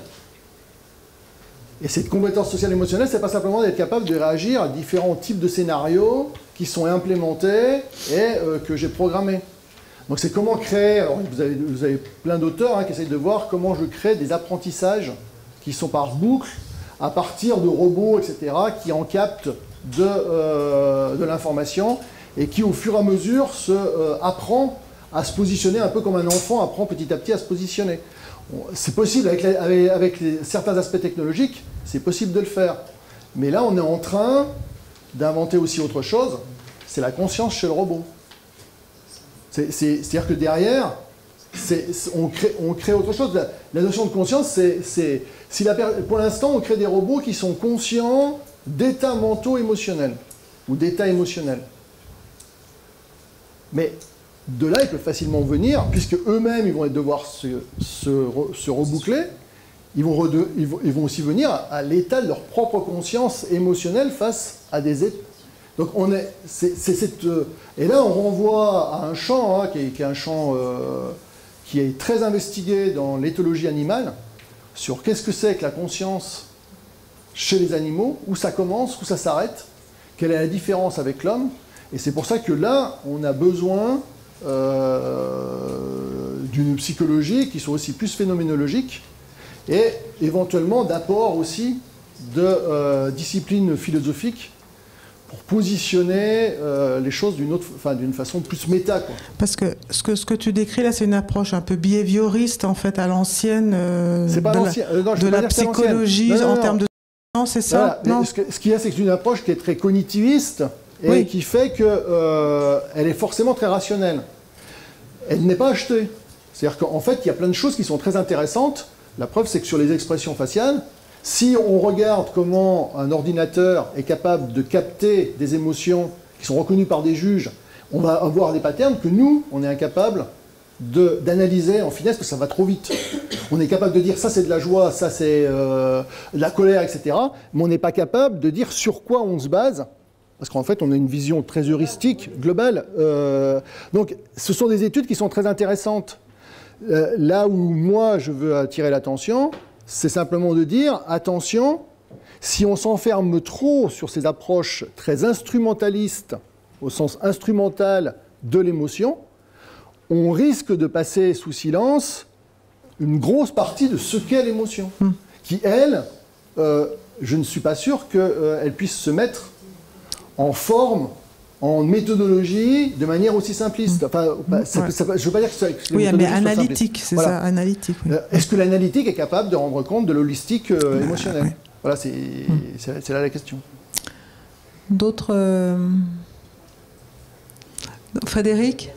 Et cette compétence sociale émotionnelle, c'est pas simplement d'être capable de réagir à différents types de scénarios qui sont implémentés et euh, que j'ai programmés. Donc c'est comment créer, alors vous avez, vous avez plein d'auteurs hein, qui essayent de voir comment je crée des apprentissages qui sont par boucle, à partir de robots, et cetera, qui en captent de, euh, de l'information et qui au fur et à mesure se, euh, apprend à se positionner un peu comme un enfant apprend petit à petit à se positionner. C'est possible, avec, les, avec, avec les, certains aspects technologiques, c'est possible de le faire. Mais là, on est en train d'inventer aussi autre chose, c'est la conscience chez le robot. C'est-à-dire que derrière, c'est, on, crée, on crée autre chose. La, la notion de conscience, c'est... Si la, pour l'instant, on crée des robots qui sont conscients d'états mentaux émotionnels, ou d'états émotionnels. Mais de là, ils peuvent facilement venir, puisque eux-mêmes, ils vont devoir se, se, se reboucler, ils vont, rede, ils, vont, ils vont aussi venir à l'état de leur propre conscience émotionnelle face à des états. Donc, on est, c'est, c'est cette, et là, on renvoie à un champ, hein, qui, est, qui est un champ euh, qui est très investigué dans l'éthologie animale, sur qu'est-ce que c'est que la conscience chez les animaux, où ça commence, où ça s'arrête, quelle est la différence avec l'homme. Et c'est pour ça que là, on a besoin euh, d'une psychologie qui soit aussi plus phénoménologique et éventuellement d'apport aussi de euh, disciplines philosophiques pour positionner euh, les choses d'une autre, enfin, d'une façon plus méta, quoi. Parce que ce, que ce que tu décris là, c'est une approche un peu behavioriste en fait à l'ancienne euh, c'est pas de, l'ancien. Euh, non, de la psychologie non, non, non. en termes de... Non, c'est ça voilà. Non. Ce, que, ce qu'il y a, c'est que c'est une approche qui est très cognitiviste et oui. qui fait qu'elle euh, est forcément très rationnelle. elle n'est pas achetée. C'est-à-dire qu'en fait, il y a plein de choses qui sont très intéressantes. La preuve, c'est que sur les expressions faciales, si on regarde comment un ordinateur est capable de capter des émotions qui sont reconnues par des juges, on va avoir des patterns que nous, on est incapable d'analyser en finesse, parce que ça va trop vite. On est capable de dire ça c'est de la joie, ça c'est euh, de la colère, et cetera. Mais on n'est pas capable de dire sur quoi on se base, parce qu'en fait on a une vision très heuristique, globale. Euh, donc ce sont des études qui sont très intéressantes. Euh, là où moi je veux attirer l'attention, c'est simplement de dire, attention, si on s'enferme trop sur ces approches très instrumentalistes, au sens instrumental de l'émotion, on risque de passer sous silence une grosse partie de ce qu'est l'émotion, mmh. qui, elle, euh, je ne suis pas sûr qu'elle euh, puisse se mettre en forme, en méthodologie, de manière aussi simpliste. Enfin, bah, ça, ouais. ça, je ne veux pas dire que, ça, que oui, mais analytique, c'est voilà. ça, analytique. Oui. Euh, Est-ce que l'analytique est capable de rendre compte de l'holistique euh, émotionnel? Oui. Voilà, c'est mmh. là la question. D'autres... Euh... Frédéric?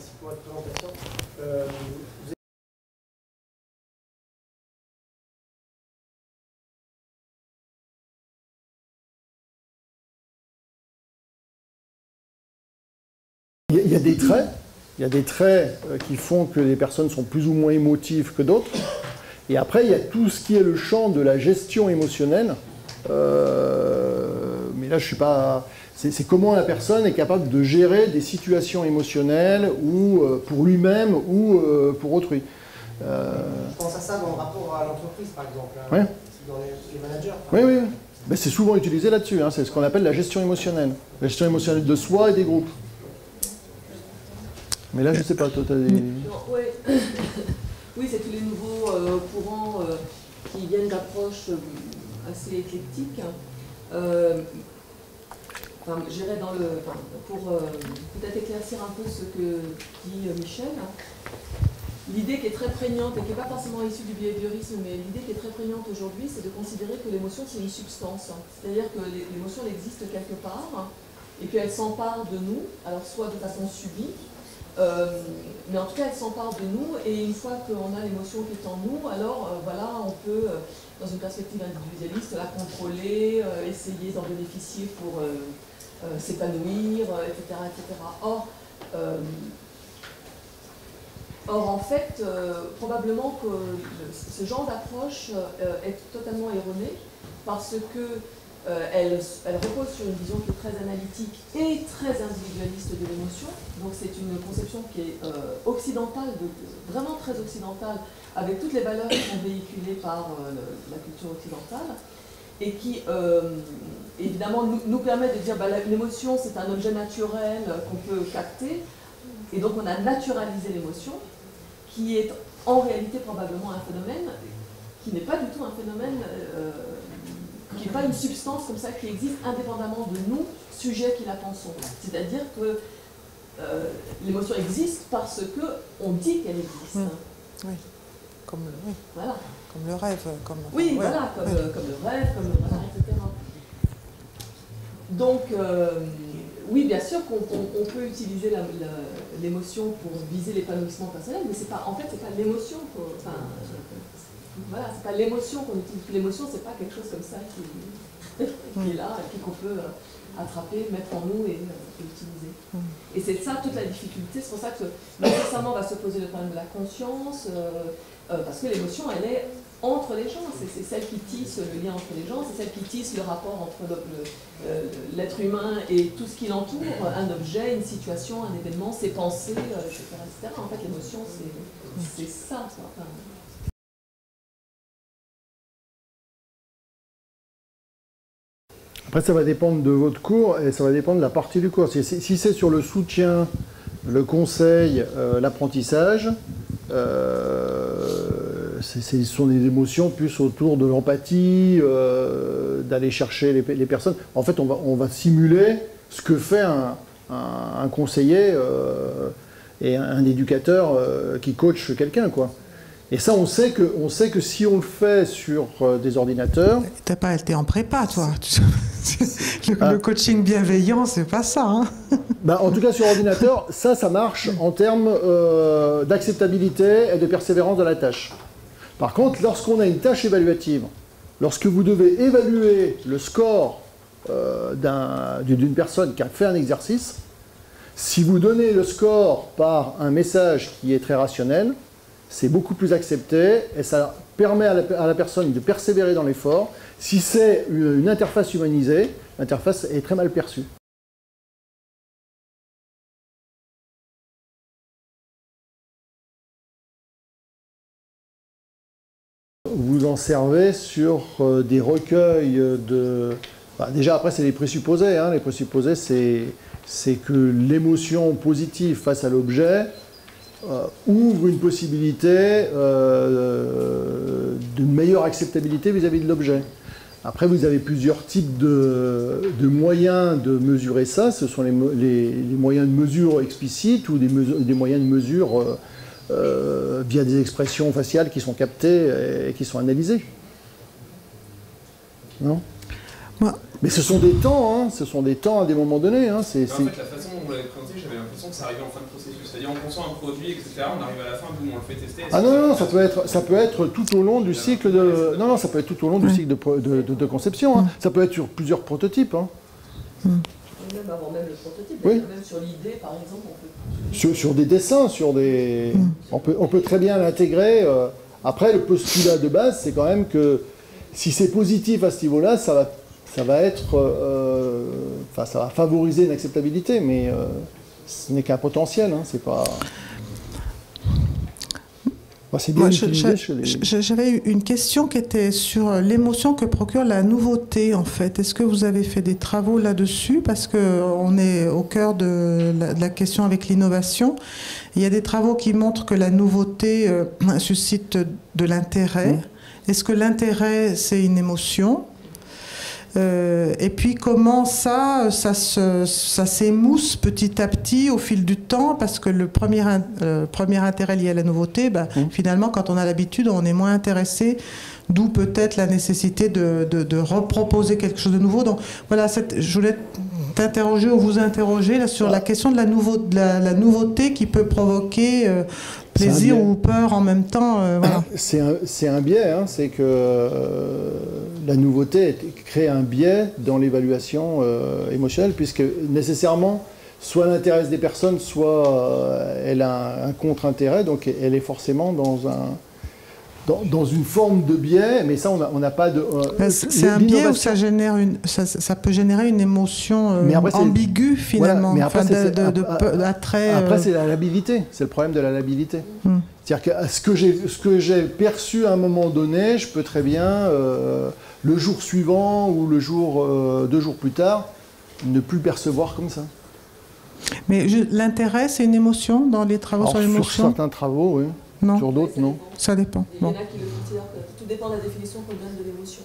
Il y a des traits, il y a des traits qui font que les personnes sont plus ou moins émotives que d'autres. Et après, il y a tout ce qui est le champ de la gestion émotionnelle. Euh, mais là, je suis pas... C'est comment la personne est capable de gérer des situations émotionnelles ou euh, pour lui-même ou euh, pour autrui. Euh... Je pense à ça dans le rapport à l'entreprise, par exemple. Hein, ouais. Dans les, les managers. Oui, oui. oui. C'est souvent utilisé là-dessus. Hein. C'est ce qu'on appelle la gestion émotionnelle. La gestion émotionnelle de soi et des groupes. Mais là, je ne sais pas, toi, tu as des... Ouais. Oui, c'est tous les nouveaux euh, courants euh, qui viennent d'approches euh, assez éclectiques. Euh, enfin, j'irais dans le... Enfin, pour euh, peut-être éclaircir un peu ce que dit euh, Michel, l'idée qui est très prégnante et qui n'est pas forcément issue du behaviorisme, mais l'idée qui est très prégnante aujourd'hui, c'est de considérer que l'émotion, c'est une substance. C'est-à-dire que l'émotion, elle existe quelque part, et puis elle s'empare de nous, alors soit de façon subie, Euh, mais en tout cas, elle s'empare de nous, et une fois qu'on a l'émotion qui est en nous, alors euh, voilà, on peut, euh, dans une perspective individualiste, la contrôler, euh, essayer d'en bénéficier pour euh, euh, s'épanouir, euh, et cetera, et cetera. Or, euh, or, en fait, euh, probablement que le, ce genre d'approche euh, est totalement erronée, parce que Euh, elle, elle repose sur une vision qui est très analytique et très individualiste de l'émotion. Donc c'est une conception qui est euh, occidentale, de, vraiment très occidentale, avec toutes les valeurs qui sont véhiculées par euh, le, la culture occidentale, et qui euh, évidemment nous, nous permet de dire bah, l'émotion c'est un objet naturel qu'on peut capter, et donc on a naturalisé l'émotion, qui est en réalité probablement un phénomène qui n'est pas du tout un phénomène euh, qui n'est pas une substance comme ça qui existe indépendamment de nous, sujets qui la pensons. C'est-à-dire que euh, l'émotion existe parce qu'on dit qu'elle existe. Oui, oui. Comme, le, oui. Voilà. Comme le rêve. Comme, oui, ouais. voilà, comme, oui. comme le rêve, comme le voilà, et cetera. Donc, euh, oui, bien sûr qu'on on, on peut utiliser l'émotion pour viser l'épanouissement personnel, mais c'est pas, en fait, c'est pas l'émotion. Enfin, voilà, c'est pas l'émotion qu'on utilise. L'émotion, c'est pas quelque chose comme ça qui, qui est là, et qu'on peut euh, attraper, mettre en nous et, euh, et utiliser. Mm. Et c'est ça toute la difficulté. C'est pour ça que nécessairement on va se poser le problème de la conscience, euh, euh, parce que l'émotion, elle est entre les gens. C'est celle qui tisse le lien entre les gens, c'est celle qui tisse le rapport entre l'être le, le, humain et tout ce qui l'entoure, un objet, une situation, un événement, ses pensées, euh, et cetera, et cetera. En fait, l'émotion, c'est ça. Enfin, Après, ça va dépendre de votre cours et ça va dépendre de la partie du cours. Si, si c'est sur le soutien, le conseil, euh, l'apprentissage, euh, ce sont des émotions plus autour de l'empathie, euh, d'aller chercher les, les personnes. En fait, on va, on va simuler ce que fait un, un, un conseiller euh, et un, un éducateur euh, qui coach quelqu'un, quoi. Et ça, on sait que, on sait que si on le fait sur euh, des ordinateurs... T'as pas été en prépa, toi. le, Ah. le coaching bienveillant, c'est pas ça. Hein. Bah, en tout cas, sur ordinateur, ça, ça marche en termes euh, d'acceptabilité et de persévérance de la tâche. Par contre, lorsqu'on a une tâche évaluative, lorsque vous devez évaluer le score euh, d'un- d'une personne qui a fait un exercice, si vous donnez le score par un message qui est très rationnel, c'est beaucoup plus accepté et ça permet à la, à la personne de persévérer dans l'effort. Si c'est une, une interface humanisée, l'interface est très mal perçue. Vous en servez sur euh, des recueils de... Bah, déjà, après, c'est les présupposés. Hein. Les présupposés, c'est, c'est que l'émotion positive face à l'objet euh, ouvre une possibilité euh, d'une meilleure acceptabilité vis-à-vis de l'objet. Après, vous avez plusieurs types de, de moyens de mesurer ça. Ce sont les, les, les moyens de mesure explicites ou des, mesures, des moyens de mesure... Euh, Euh, via des expressions faciales qui sont captées et qui sont analysées. Non ? Moi- Mais ce sont des temps, hein, ce sont des temps à des moments donnés. Hein, c'est, Mais c'est- en fait, la façon dont vous l'avez présenté, j'avais l'impression que ça arrivait en fin de processus. C'est-à-dire, on conçoit un produit, et cetera. On arrive à la fin, boum, on le fait tester. Ah non, non, ça peut être, ça peut être tout au long du cycle de, non, non, ça peut être tout au long du cycle de, pro- de, de- de conception. Hein. Ça peut être sur plusieurs prototypes. Hein. Même avant même le prototype, Oui. même sur l'idée, par exemple, on peut... Sur, sur des dessins, sur des, on peut, on peut très bien l'intégrer. euh. Après, le postulat de base, c'est quand même que si c'est positif à ce niveau-là, ça va, ça va être, euh, enfin, ça va favoriser une acceptabilité, mais euh, ce n'est qu'un potentiel. Hein, c'est pas. Bah, c'est bien Moi, je- utilisé je- chez les- je- J'avais eu une question qui était sur l'émotion que procure la nouveauté, en fait. Est-ce que vous avez fait des travaux là-dessus? Parce qu'on est au cœur de la, de la question avec l'innovation. Il y a des travaux qui montrent que la nouveauté euh, suscite de l'intérêt. Mmh. Est-ce que l'intérêt, c'est une émotion? Euh, et puis comment ça, ça, se, ça s'émousse petit à petit au fil du temps, parce que le premier, in- euh, premier intérêt lié à la nouveauté, bah, Mmh. finalement, quand on a l'habitude, on est moins intéressé, d'où peut-être la nécessité de, de, de reproposer quelque chose de nouveau. Donc voilà, cette, je voulais t'interroger ou vous interroger là, sur la question de la, nouveau, de la, la nouveauté qui peut provoquer euh, C'est un plaisir biais. ou peur en même temps. euh, voilà. C'est un, c'est un biais, hein, c'est que euh, la nouveauté crée un biais dans l'évaluation euh, émotionnelle, puisque nécessairement, soit elle intéresse des personnes, soit euh, elle a un, un contre-intérêt, donc elle est forcément dans, un, dans, dans une forme de biais, mais ça, on n'a on n'a pas de... euh, Ben, c'est c'est un biais où l'innovation- ça, génère une, ça, ça peut générer une émotion euh, Mais après, c'est- ambiguë finalement, Voilà, mais après, enfin, de, c'est- de, de, après- peu- d'attrait. Après, euh, c'est la labilité, c'est le problème de la labilité. Hmm. C'est-à-dire que ce que j'ai, ce que j'ai perçu à un moment donné, je peux très bien, euh, le jour suivant ou le jour, euh, deux jours plus tard, ne plus le percevoir comme ça. Mais je- l'intérêt, c'est une émotion dans les travaux Alors, sur sur l'émotion? certains travaux, oui. Non, Sur d'autres, non. ça dépend. Il y en Bon. a qui le considèrent que tout dépend de la définition qu'on donne de l'émotion.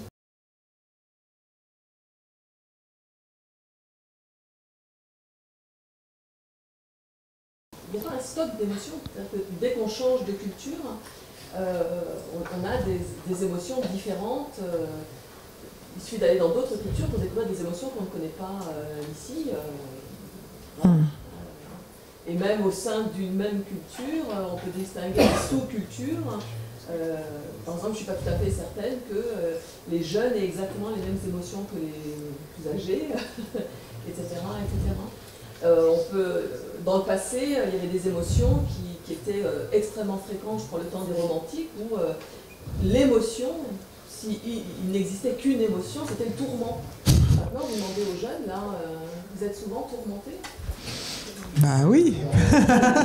Il y a pas un stock d'émotions. C'est-à-dire que dès qu'on change de culture, euh, on, on a des, des émotions différentes. euh, il suffit d'aller dans d'autres cultures pour découvrir des émotions qu'on ne connaît pas euh, ici. euh, voilà. Hmm. Et même au sein d'une même culture, euh, on peut distinguer des sous-cultures. Euh, par exemple, je ne suis pas tout à fait certaine que euh, les jeunes aient exactement les mêmes émotions que les plus âgés, et cetera, et cetera. Euh, on peut, dans le passé, euh, il y avait des émotions qui, qui étaient euh, extrêmement fréquentes, je prends le temps des romantiques, où euh, l'émotion, s'il il, n'existait qu'une émotion, c'était le tourment. Maintenant, vous demandez aux jeunes, là, euh, vous êtes souvent tourmentés? Bah oui. Vous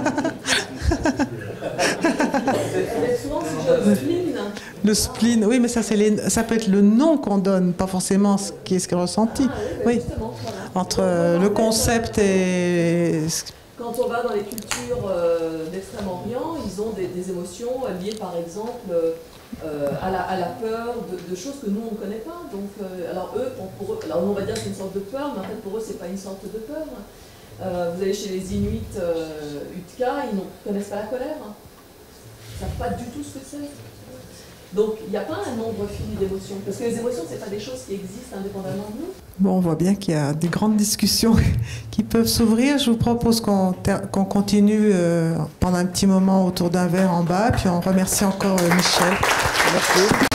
êtes souvent sujet au spleen. Le spleen, oui, mais ça, c'est les, ça peut être le nom qu'on donne, pas forcément ce qui est, ce qui est ressenti. Ah, oui, bah, Oui. justement, voilà. Entre euh, le concept et... Quand on va dans les cultures euh, d'Extrême-Orient, ils ont des, des émotions liées par exemple euh, à, la, à la peur de, de choses que nous on ne connaît pas. Donc, euh, alors eux, pour, pour eux, alors on va dire que c'est une sorte de peur, mais en fait pour eux c'est pas une sorte de peur. Euh, vous allez chez les Inuits euh, Utka, ils ne connaissent pas la colère. Ils ne savent pas du tout ce que c'est. Donc il n'y a pas un nombre fini d'émotions, parce que les émotions, ce n'est pas des choses qui existent indépendamment de nous. Bon, on voit bien qu'il y a des grandes discussions qui peuvent s'ouvrir. Je vous propose qu'on qu'on continue euh, pendant un petit moment autour d'un verre en bas, puis on remercie encore euh, Michel. Merci.